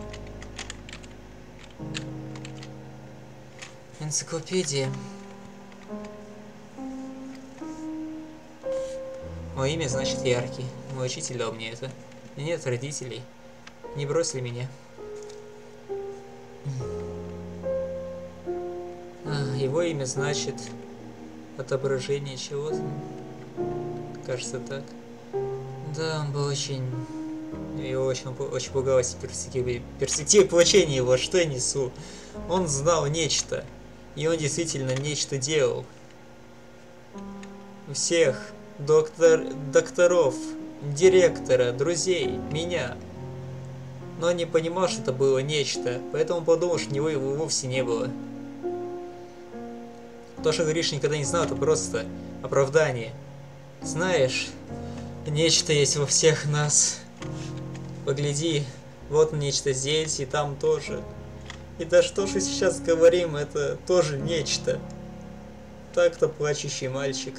Энциклопедия. Мое имя значит яркий. Мой учитель дал мне это. У меня нет родителей. Не бросили меня. А, его имя значит отображение чего-то. Кажется так. Да, он был очень... Его очень, очень пугалась перспектива, перспектива получения его. Что я несу? Он знал нечто. И он действительно нечто делал. Всех доктор, докторов, директора, друзей, меня. Но он не понимал, что это было нечто. Поэтому подумал, что него его вовсе не было. То, что Гриш никогда не знал, это просто оправдание. Знаешь, нечто есть во всех нас. Погляди, вот нечто здесь и там тоже. И да что же сейчас говорим, это тоже нечто. Так-то плачущий мальчик.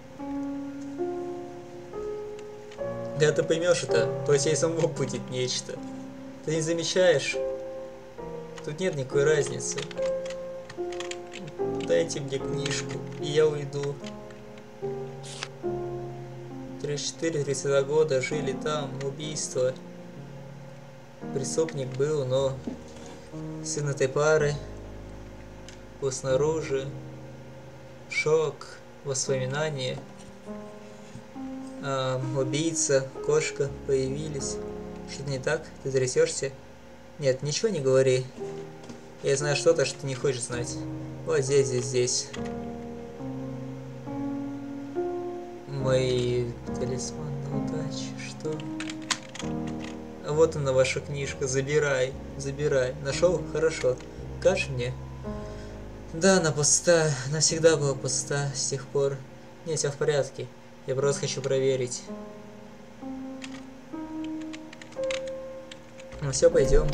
Когда ты поймешь это, то у тебя и самого будет нечто. Ты не замечаешь? Тут нет никакой разницы. Дайте мне книжку, и я уйду. тридцать четыре тридцать два года жили там, убийство. Преступник был, но сын этой пары был снаружи. Шок, воспоминания. А, убийца, кошка появились. Что-то не так? Ты трясешься? Нет, ничего не говори. Я знаю что-то, что ты не хочешь знать. Вот здесь, здесь, здесь. Мои талисманы удачи, что? А вот она, ваша книжка, забирай, забирай. Нашел? Хорошо. Покажешь мне? Да, она пуста, она всегда была пуста с тех пор. Нет, все в порядке. Я просто хочу проверить. Ну все, пойдем.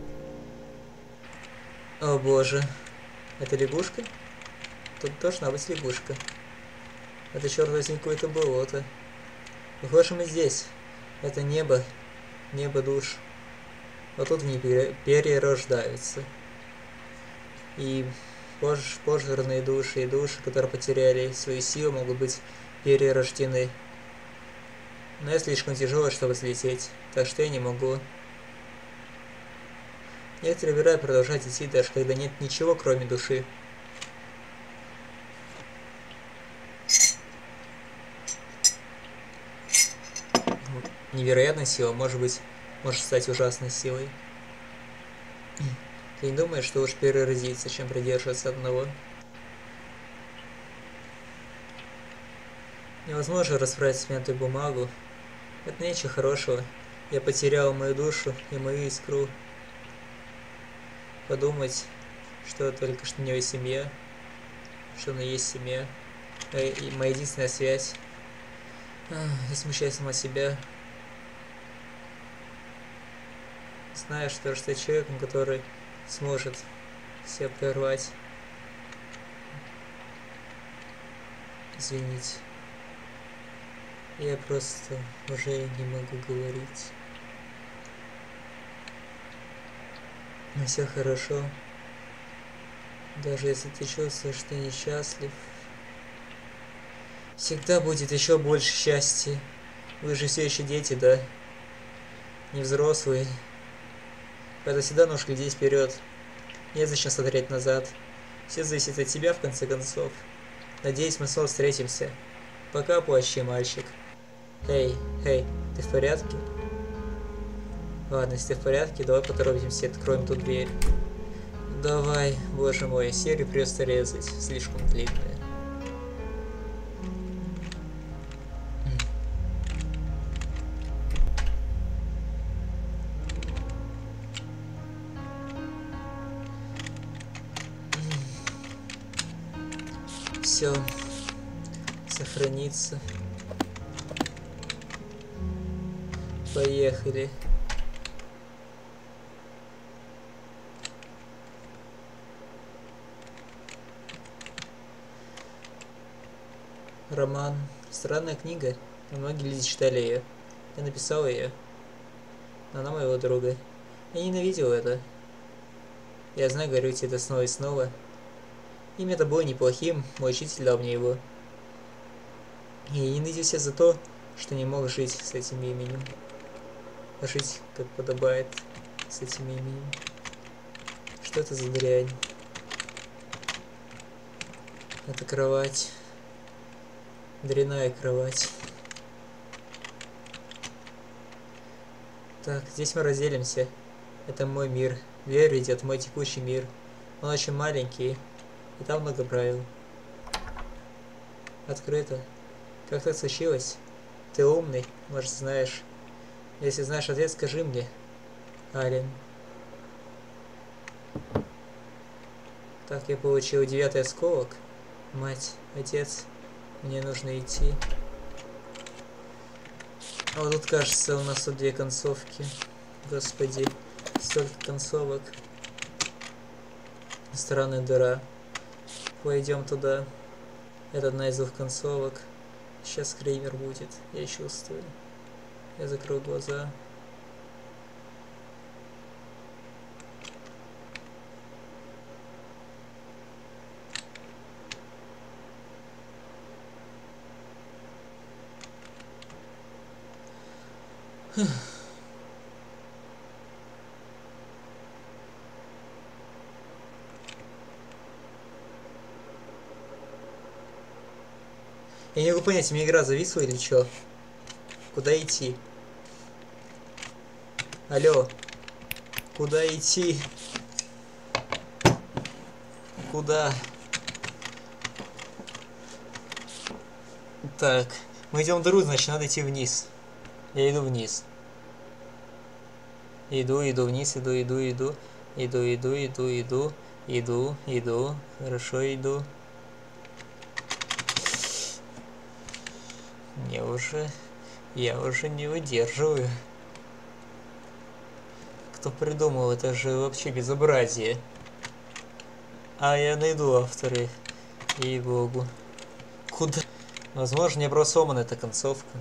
О боже. Это лягушка? Тут должна быть лягушка. Это, черт возьми, какое-то болото. Похоже, мы здесь. Это небо. Небо душ. Вот тут в них перерождаются. И пож пожарные души и души, которые потеряли свою силу, могут быть перерождены. Но я слишком тяжелый, чтобы слететь, так что я не могу. Некоторые выбирают продолжать идти, даже когда нет ничего, кроме души. Невероятная сила, может быть, может стать ужасной силой. Ты не думаешь, что лучше переродиться, чем придерживаться одного? Невозможно расправить смятую бумагу. Это ничего хорошего. Я потерял мою душу и мою искру. Подумать, что только что у нее есть семья, что у нее есть семья, и моя единственная связь. Я смущаюсь сама себя. Знаю, что, что я человеком, который сможет себя прервать. Извините. Я просто уже не могу говорить. Но все хорошо. Даже если ты чувствуешь, что ты несчастлив, всегда будет еще больше счастья. Вы же все еще дети, да? Не взрослые. Поэтому всегда нужно глядеть вперед. Незачем смотреть назад. Все зависит от тебя, в конце концов. Надеюсь, мы снова встретимся. Пока, плачущий мальчик. Эй, эй, ты в порядке? Ладно, если ты в порядке, давай поторопимся и откроем ту дверь. Давай, боже мой, серию придется резать, слишком длинная. Все, сохранится. Поехали. Роман. Странная книга. Многие люди читали ее. Я написал ее. Она моего друга. Я ненавидел это. Я знаю, говорю тебе это снова и снова. Имя это было неплохим, мой учитель дал мне его. И я ненавидел себя за то, что не мог жить с этим именем. Жить, как подобает, с этим именем. Что это за дрянь? Это кровать. Дрянная кровать. Так, здесь мы разделимся. Это мой мир. Дверь ведет в мой текущий мир. Он очень маленький. И там много правил. Открыто. Как так случилось? Ты умный, может, знаешь. Если знаешь ответ, скажи мне. Ален. Так, я получил девятый осколок. Мать, отец, мне нужно идти. А вот тут, кажется, у нас тут две концовки. Господи, столько концовок. Странная дыра. Пойдем туда. Это одна из двух концовок. Сейчас скример будет, я чувствую. Я закрыл глаза. Я не могу понять, у меня игра зависла или чё? Куда идти? Алло. Куда идти? Куда? Так. Мы идем в дыру, значит надо идти вниз. Я иду вниз. Иду, иду вниз, иду, иду, иду. Иду, иду, иду, иду. Иду, иду. Хорошо иду. Мне уже... Я уже не выдерживаю. Кто придумал, это же вообще безобразие. А я найду авторы. Ей-богу. Куда? Возможно, мне просто сломана эта концовка.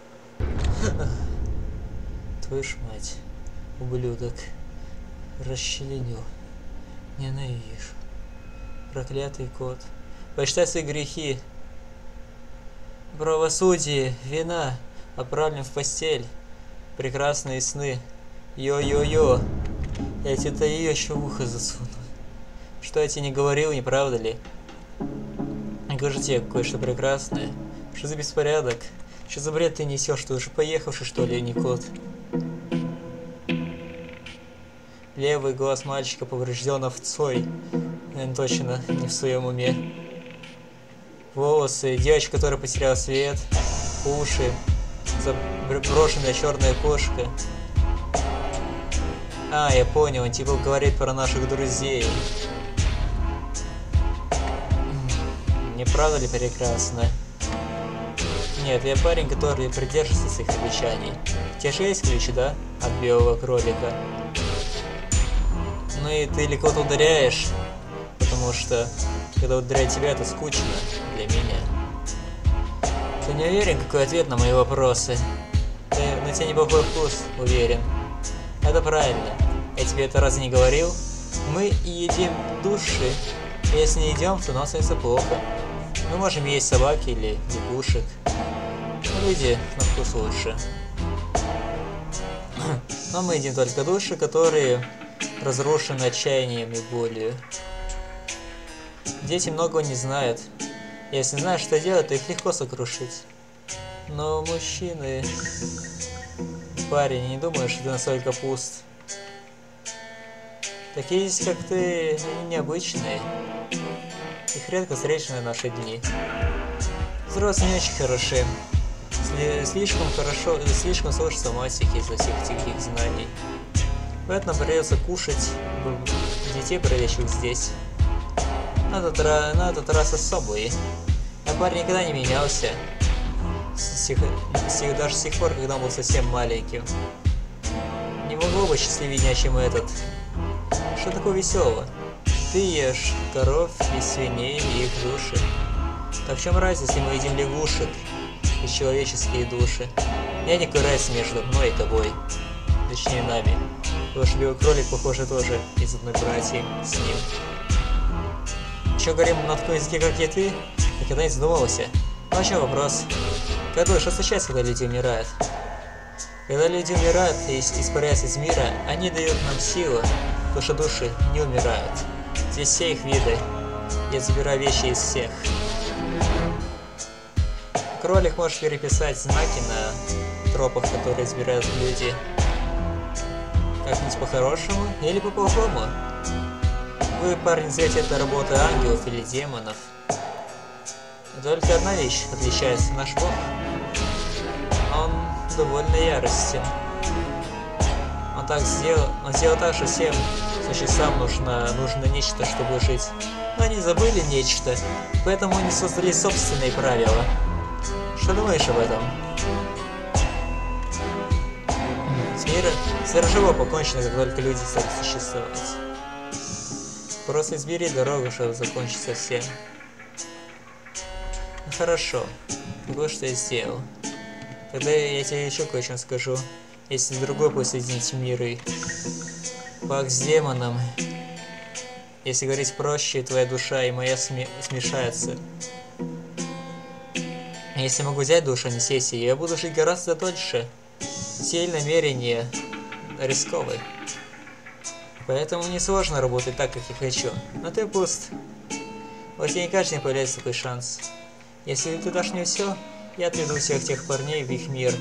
Твою ж мать. Ублюдок. Расчленю. Ненавижу. Проклятый кот. Почитай свои грехи. Правосудие, вина, отправлен в постель. Прекрасные сны. Йо-йо-йо. Я тебе-то ее еще в ухо засуну. Что я тебе не говорил, не правда ли? Покажу тебе кое-что прекрасное. Что за беспорядок? Что за бред ты несешь? Ты уже поехавший, что ли, а не кот? Левый глаз мальчика поврежден овцой. Наверное, точно не в своем уме. Волосы, девочка, которая потеряла свет, уши, брошенная черная кошка. А, я понял, он типа говорит про наших друзей. не правда ли прекрасно? Нет, я парень, который придерживается своих обещаний. У тебя же есть ключ, да? От белого кролика. Ну и ты или кого-то ударяешь, потому что когда ударяет тебя, это скучно для меня. Ты не уверен, какой ответ на мои вопросы? Ты, на тебя неплохой вкус, уверен. Это правильно. Я тебе это разве не говорил? Мы едим души. Если не едим, то нам становится плохо. Мы можем есть собаки или лягушек. Люди на вкус лучше. Но мы едим только души, которые разрушены отчаянием и болью. Дети многого не знают. Если знаешь, что делать, то их легко сокрушить. Но мужчины... Парень, не думаю, что ты настолько пуст. Такие здесь, как ты, они необычные. Их редко встретишь на наши дни. Взрослые не очень хороши. Сли слишком хорошо, слишком сложно соматики из-за всех таких знаний. Поэтому придется кушать детей, бродящих здесь. На этот, на этот раз особый. А парень никогда не менялся. С тех, с тех, даже с тех пор, когда он был совсем маленьким. Не могло быть счастливее, чем этот. Что такое веселого? Ты ешь коров и свиней и их души. Так в чем разница, если мы едим лягушек и человеческие души? Нет никакой разницы между мной и тобой. Точнее, нами. Потому что белый кролик, похоже, тоже из одной братьи с ним. Че говорим на таком языке, как и ты? Никогда не задумывался. Ну, о чем вопрос? Когда что случается, когда люди умирают? Когда люди умирают и испаряются из мира, они дают нам силу, потому что души не умирают. Здесь все их виды. Я забираю вещи из всех. Кролик может переписать знаки на тропах, которые избирают люди. Как-нибудь по-хорошему или по-плохому. Вы, парни, знаете, это работа ангелов или демонов. Только одна вещь отличается. Наш бог, он довольно яростен. Он так сделал, он сделал так, что всем существам нужно, нужно нечто, чтобы жить. Но они забыли нечто, поэтому они создали собственные правила. Что думаешь об этом? С мира, с мира живо покончено, как только люди стали существовать. Просто избери дорогу, чтобы закончить совсем. Ну, хорошо. Вот что я сделал. Тогда я тебе еще кое-чем скажу. Если другой будет соединить миры. Пакт с демоном. Если говорить проще, твоя душа и моя сме смешаются. Если могу взять душу, а не сесть ее, я буду жить гораздо дольше. Цель намерения рисковый. Поэтому мне сложно работать так, как я хочу. Но ты пуст. Вот тебе не каждый день появляется такой шанс. Если ты дашь мне все, я отведу всех тех парней в их мир.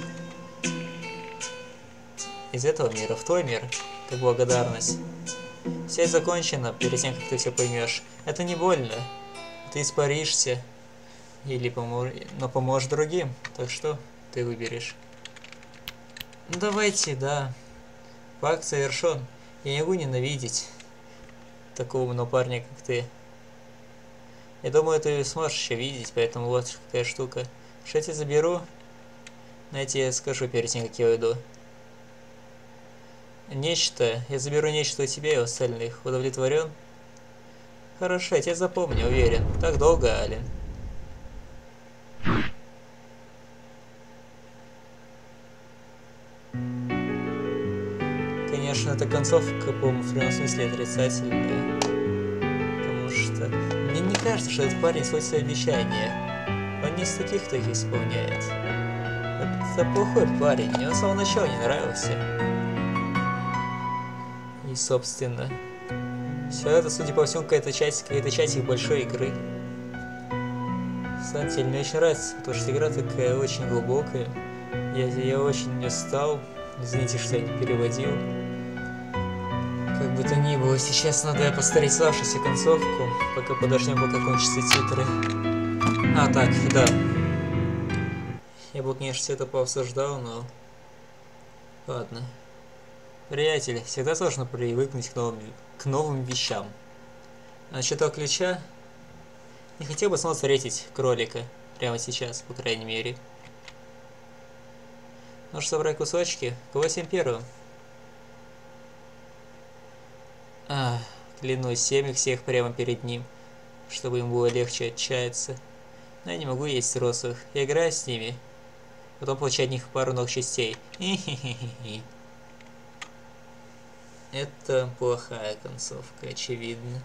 Из этого мира в твой мир, как благодарность. Все закончено перед тем, как ты все поймешь. Это не больно. Ты испаришься. Или помож... но поможешь другим. Так что ты выберешь. Ну давайте, да. Факт совершен. Я не могу ненавидеть такого умного парня, как ты. Я думаю, ты сможешь еще видеть, поэтому вот какая штука. Что я тебе заберу? Но я тебе скажу перед тем, как я уйду. Нечто. Я заберу нечто у тебя и у остальных. Удовлетворен? Хорошо, я тебя запомню, уверен. Так долго, Ален. Конечно, эта концовка, по-моему, в прямом смысле отрицательная. Потому что мне не кажется, что этот парень сводит свои обещания. Он не из таких, кто их исполняет. Это плохой парень, мне он с самого начала не нравился. И, собственно, все это, судя по всему, какая-то часть, какая-то часть их большой игры. На самом деле, мне очень нравится, потому что игра такая очень глубокая. Я, я очень устал. Извините, что я не переводил. Как бы то ни было, сейчас надо посмотреть оставшуюся концовку, пока подождем, пока кончатся титры. А, так, да. Я бы, конечно, все это пообсуждал, но... Ладно. Приятели, всегда сложно привыкнуть к новым, к новым вещам. Насчет того ключа... Не хотел бы снова встретить кролика. Прямо сейчас, по крайней мере. Нужно собрать кусочки к восемь первым. А, клянусь, семь их всех прямо перед ним, чтобы им было легче отчаяться. Но я не могу есть взрослых. Я играю с ними. Потом получать от них пару новых частей. Это плохая концовка, очевидно.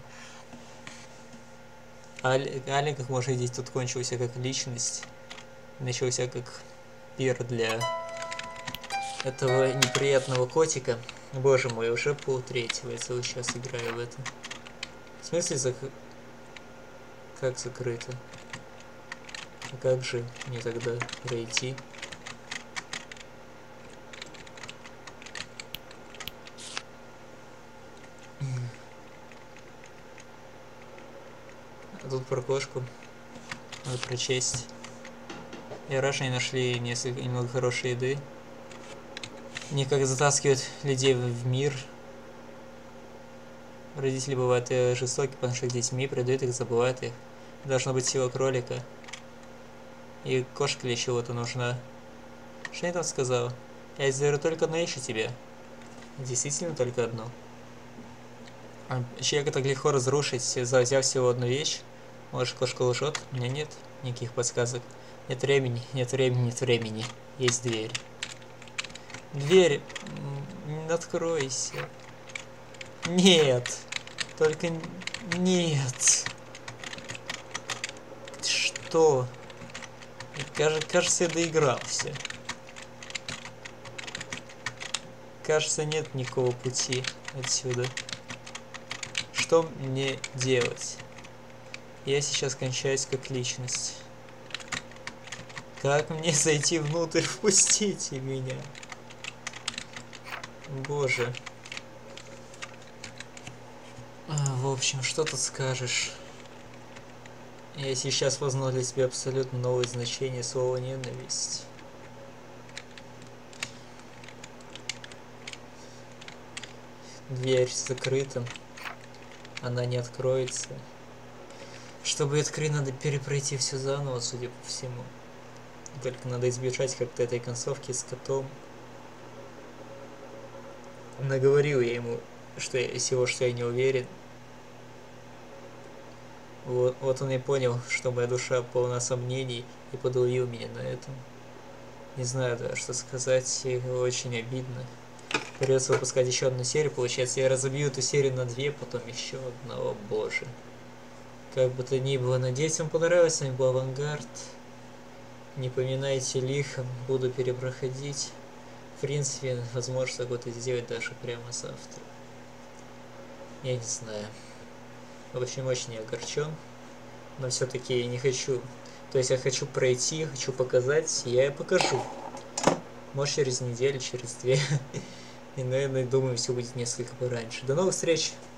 Ален, как можно видеть, тут кончился как личность. Начался как пир для этого неприятного котика. Боже мой, уже полтретьего, я целый час играю в это. В смысле, зак... как закрыто? А как же мне тогда пройти? А тут про кошку надо прочесть. Я рад, что они нашли несколько, немного хорошей еды. Не как затаскивают людей в мир. Родители бывают жестоки по отношению к детьми, предают их, забывают их. Должна быть сила кролика. И кошка для чего-то нужна. Что я там сказал? Я заберу только одну вещь у тебя. Действительно только одну. А человека так легко разрушить, взяв всего одну вещь. Может, кошка лжет? У меня нет никаких подсказок. Нет времени, нет времени, нет времени. Есть дверь. Дверь. Откройся. Нет. Только нет. Что? Кажется, я доигрался. Кажется, нет никакого пути отсюда. Что мне делать? Я сейчас кончаюсь как личность. Как мне зайти внутрь? Впустите меня. Боже. А, в общем, что тут скажешь? Я сейчас познал для себя абсолютно новое значение слова ненависть. Дверь закрыта. Она не откроется. Чтобы открыть, надо перепройти все заново, судя по всему. Только надо избежать как-то этой концовки с котом. Наговорил я ему, что я, всего, что я не уверен. Вот, вот он и понял, что моя душа полна сомнений, и подловил меня на этом. Не знаю, да, что сказать, очень обидно. Придется выпускать еще одну серию, получается, я разобью эту серию на две, потом еще одну, о боже. Как бы то ни было, надеюсь, вам понравилось, с вами был Авангард. Не поминайте лихом, буду перепроходить. В принципе, возможно, что-то сделать даже прямо завтра. Я не знаю. В общем, очень огорчен. Но все-таки я не хочу. То есть я хочу пройти, хочу показать, я и покажу. Может, через неделю, через две. И, наверное, думаю, все будет несколько пораньше. До новых встреч!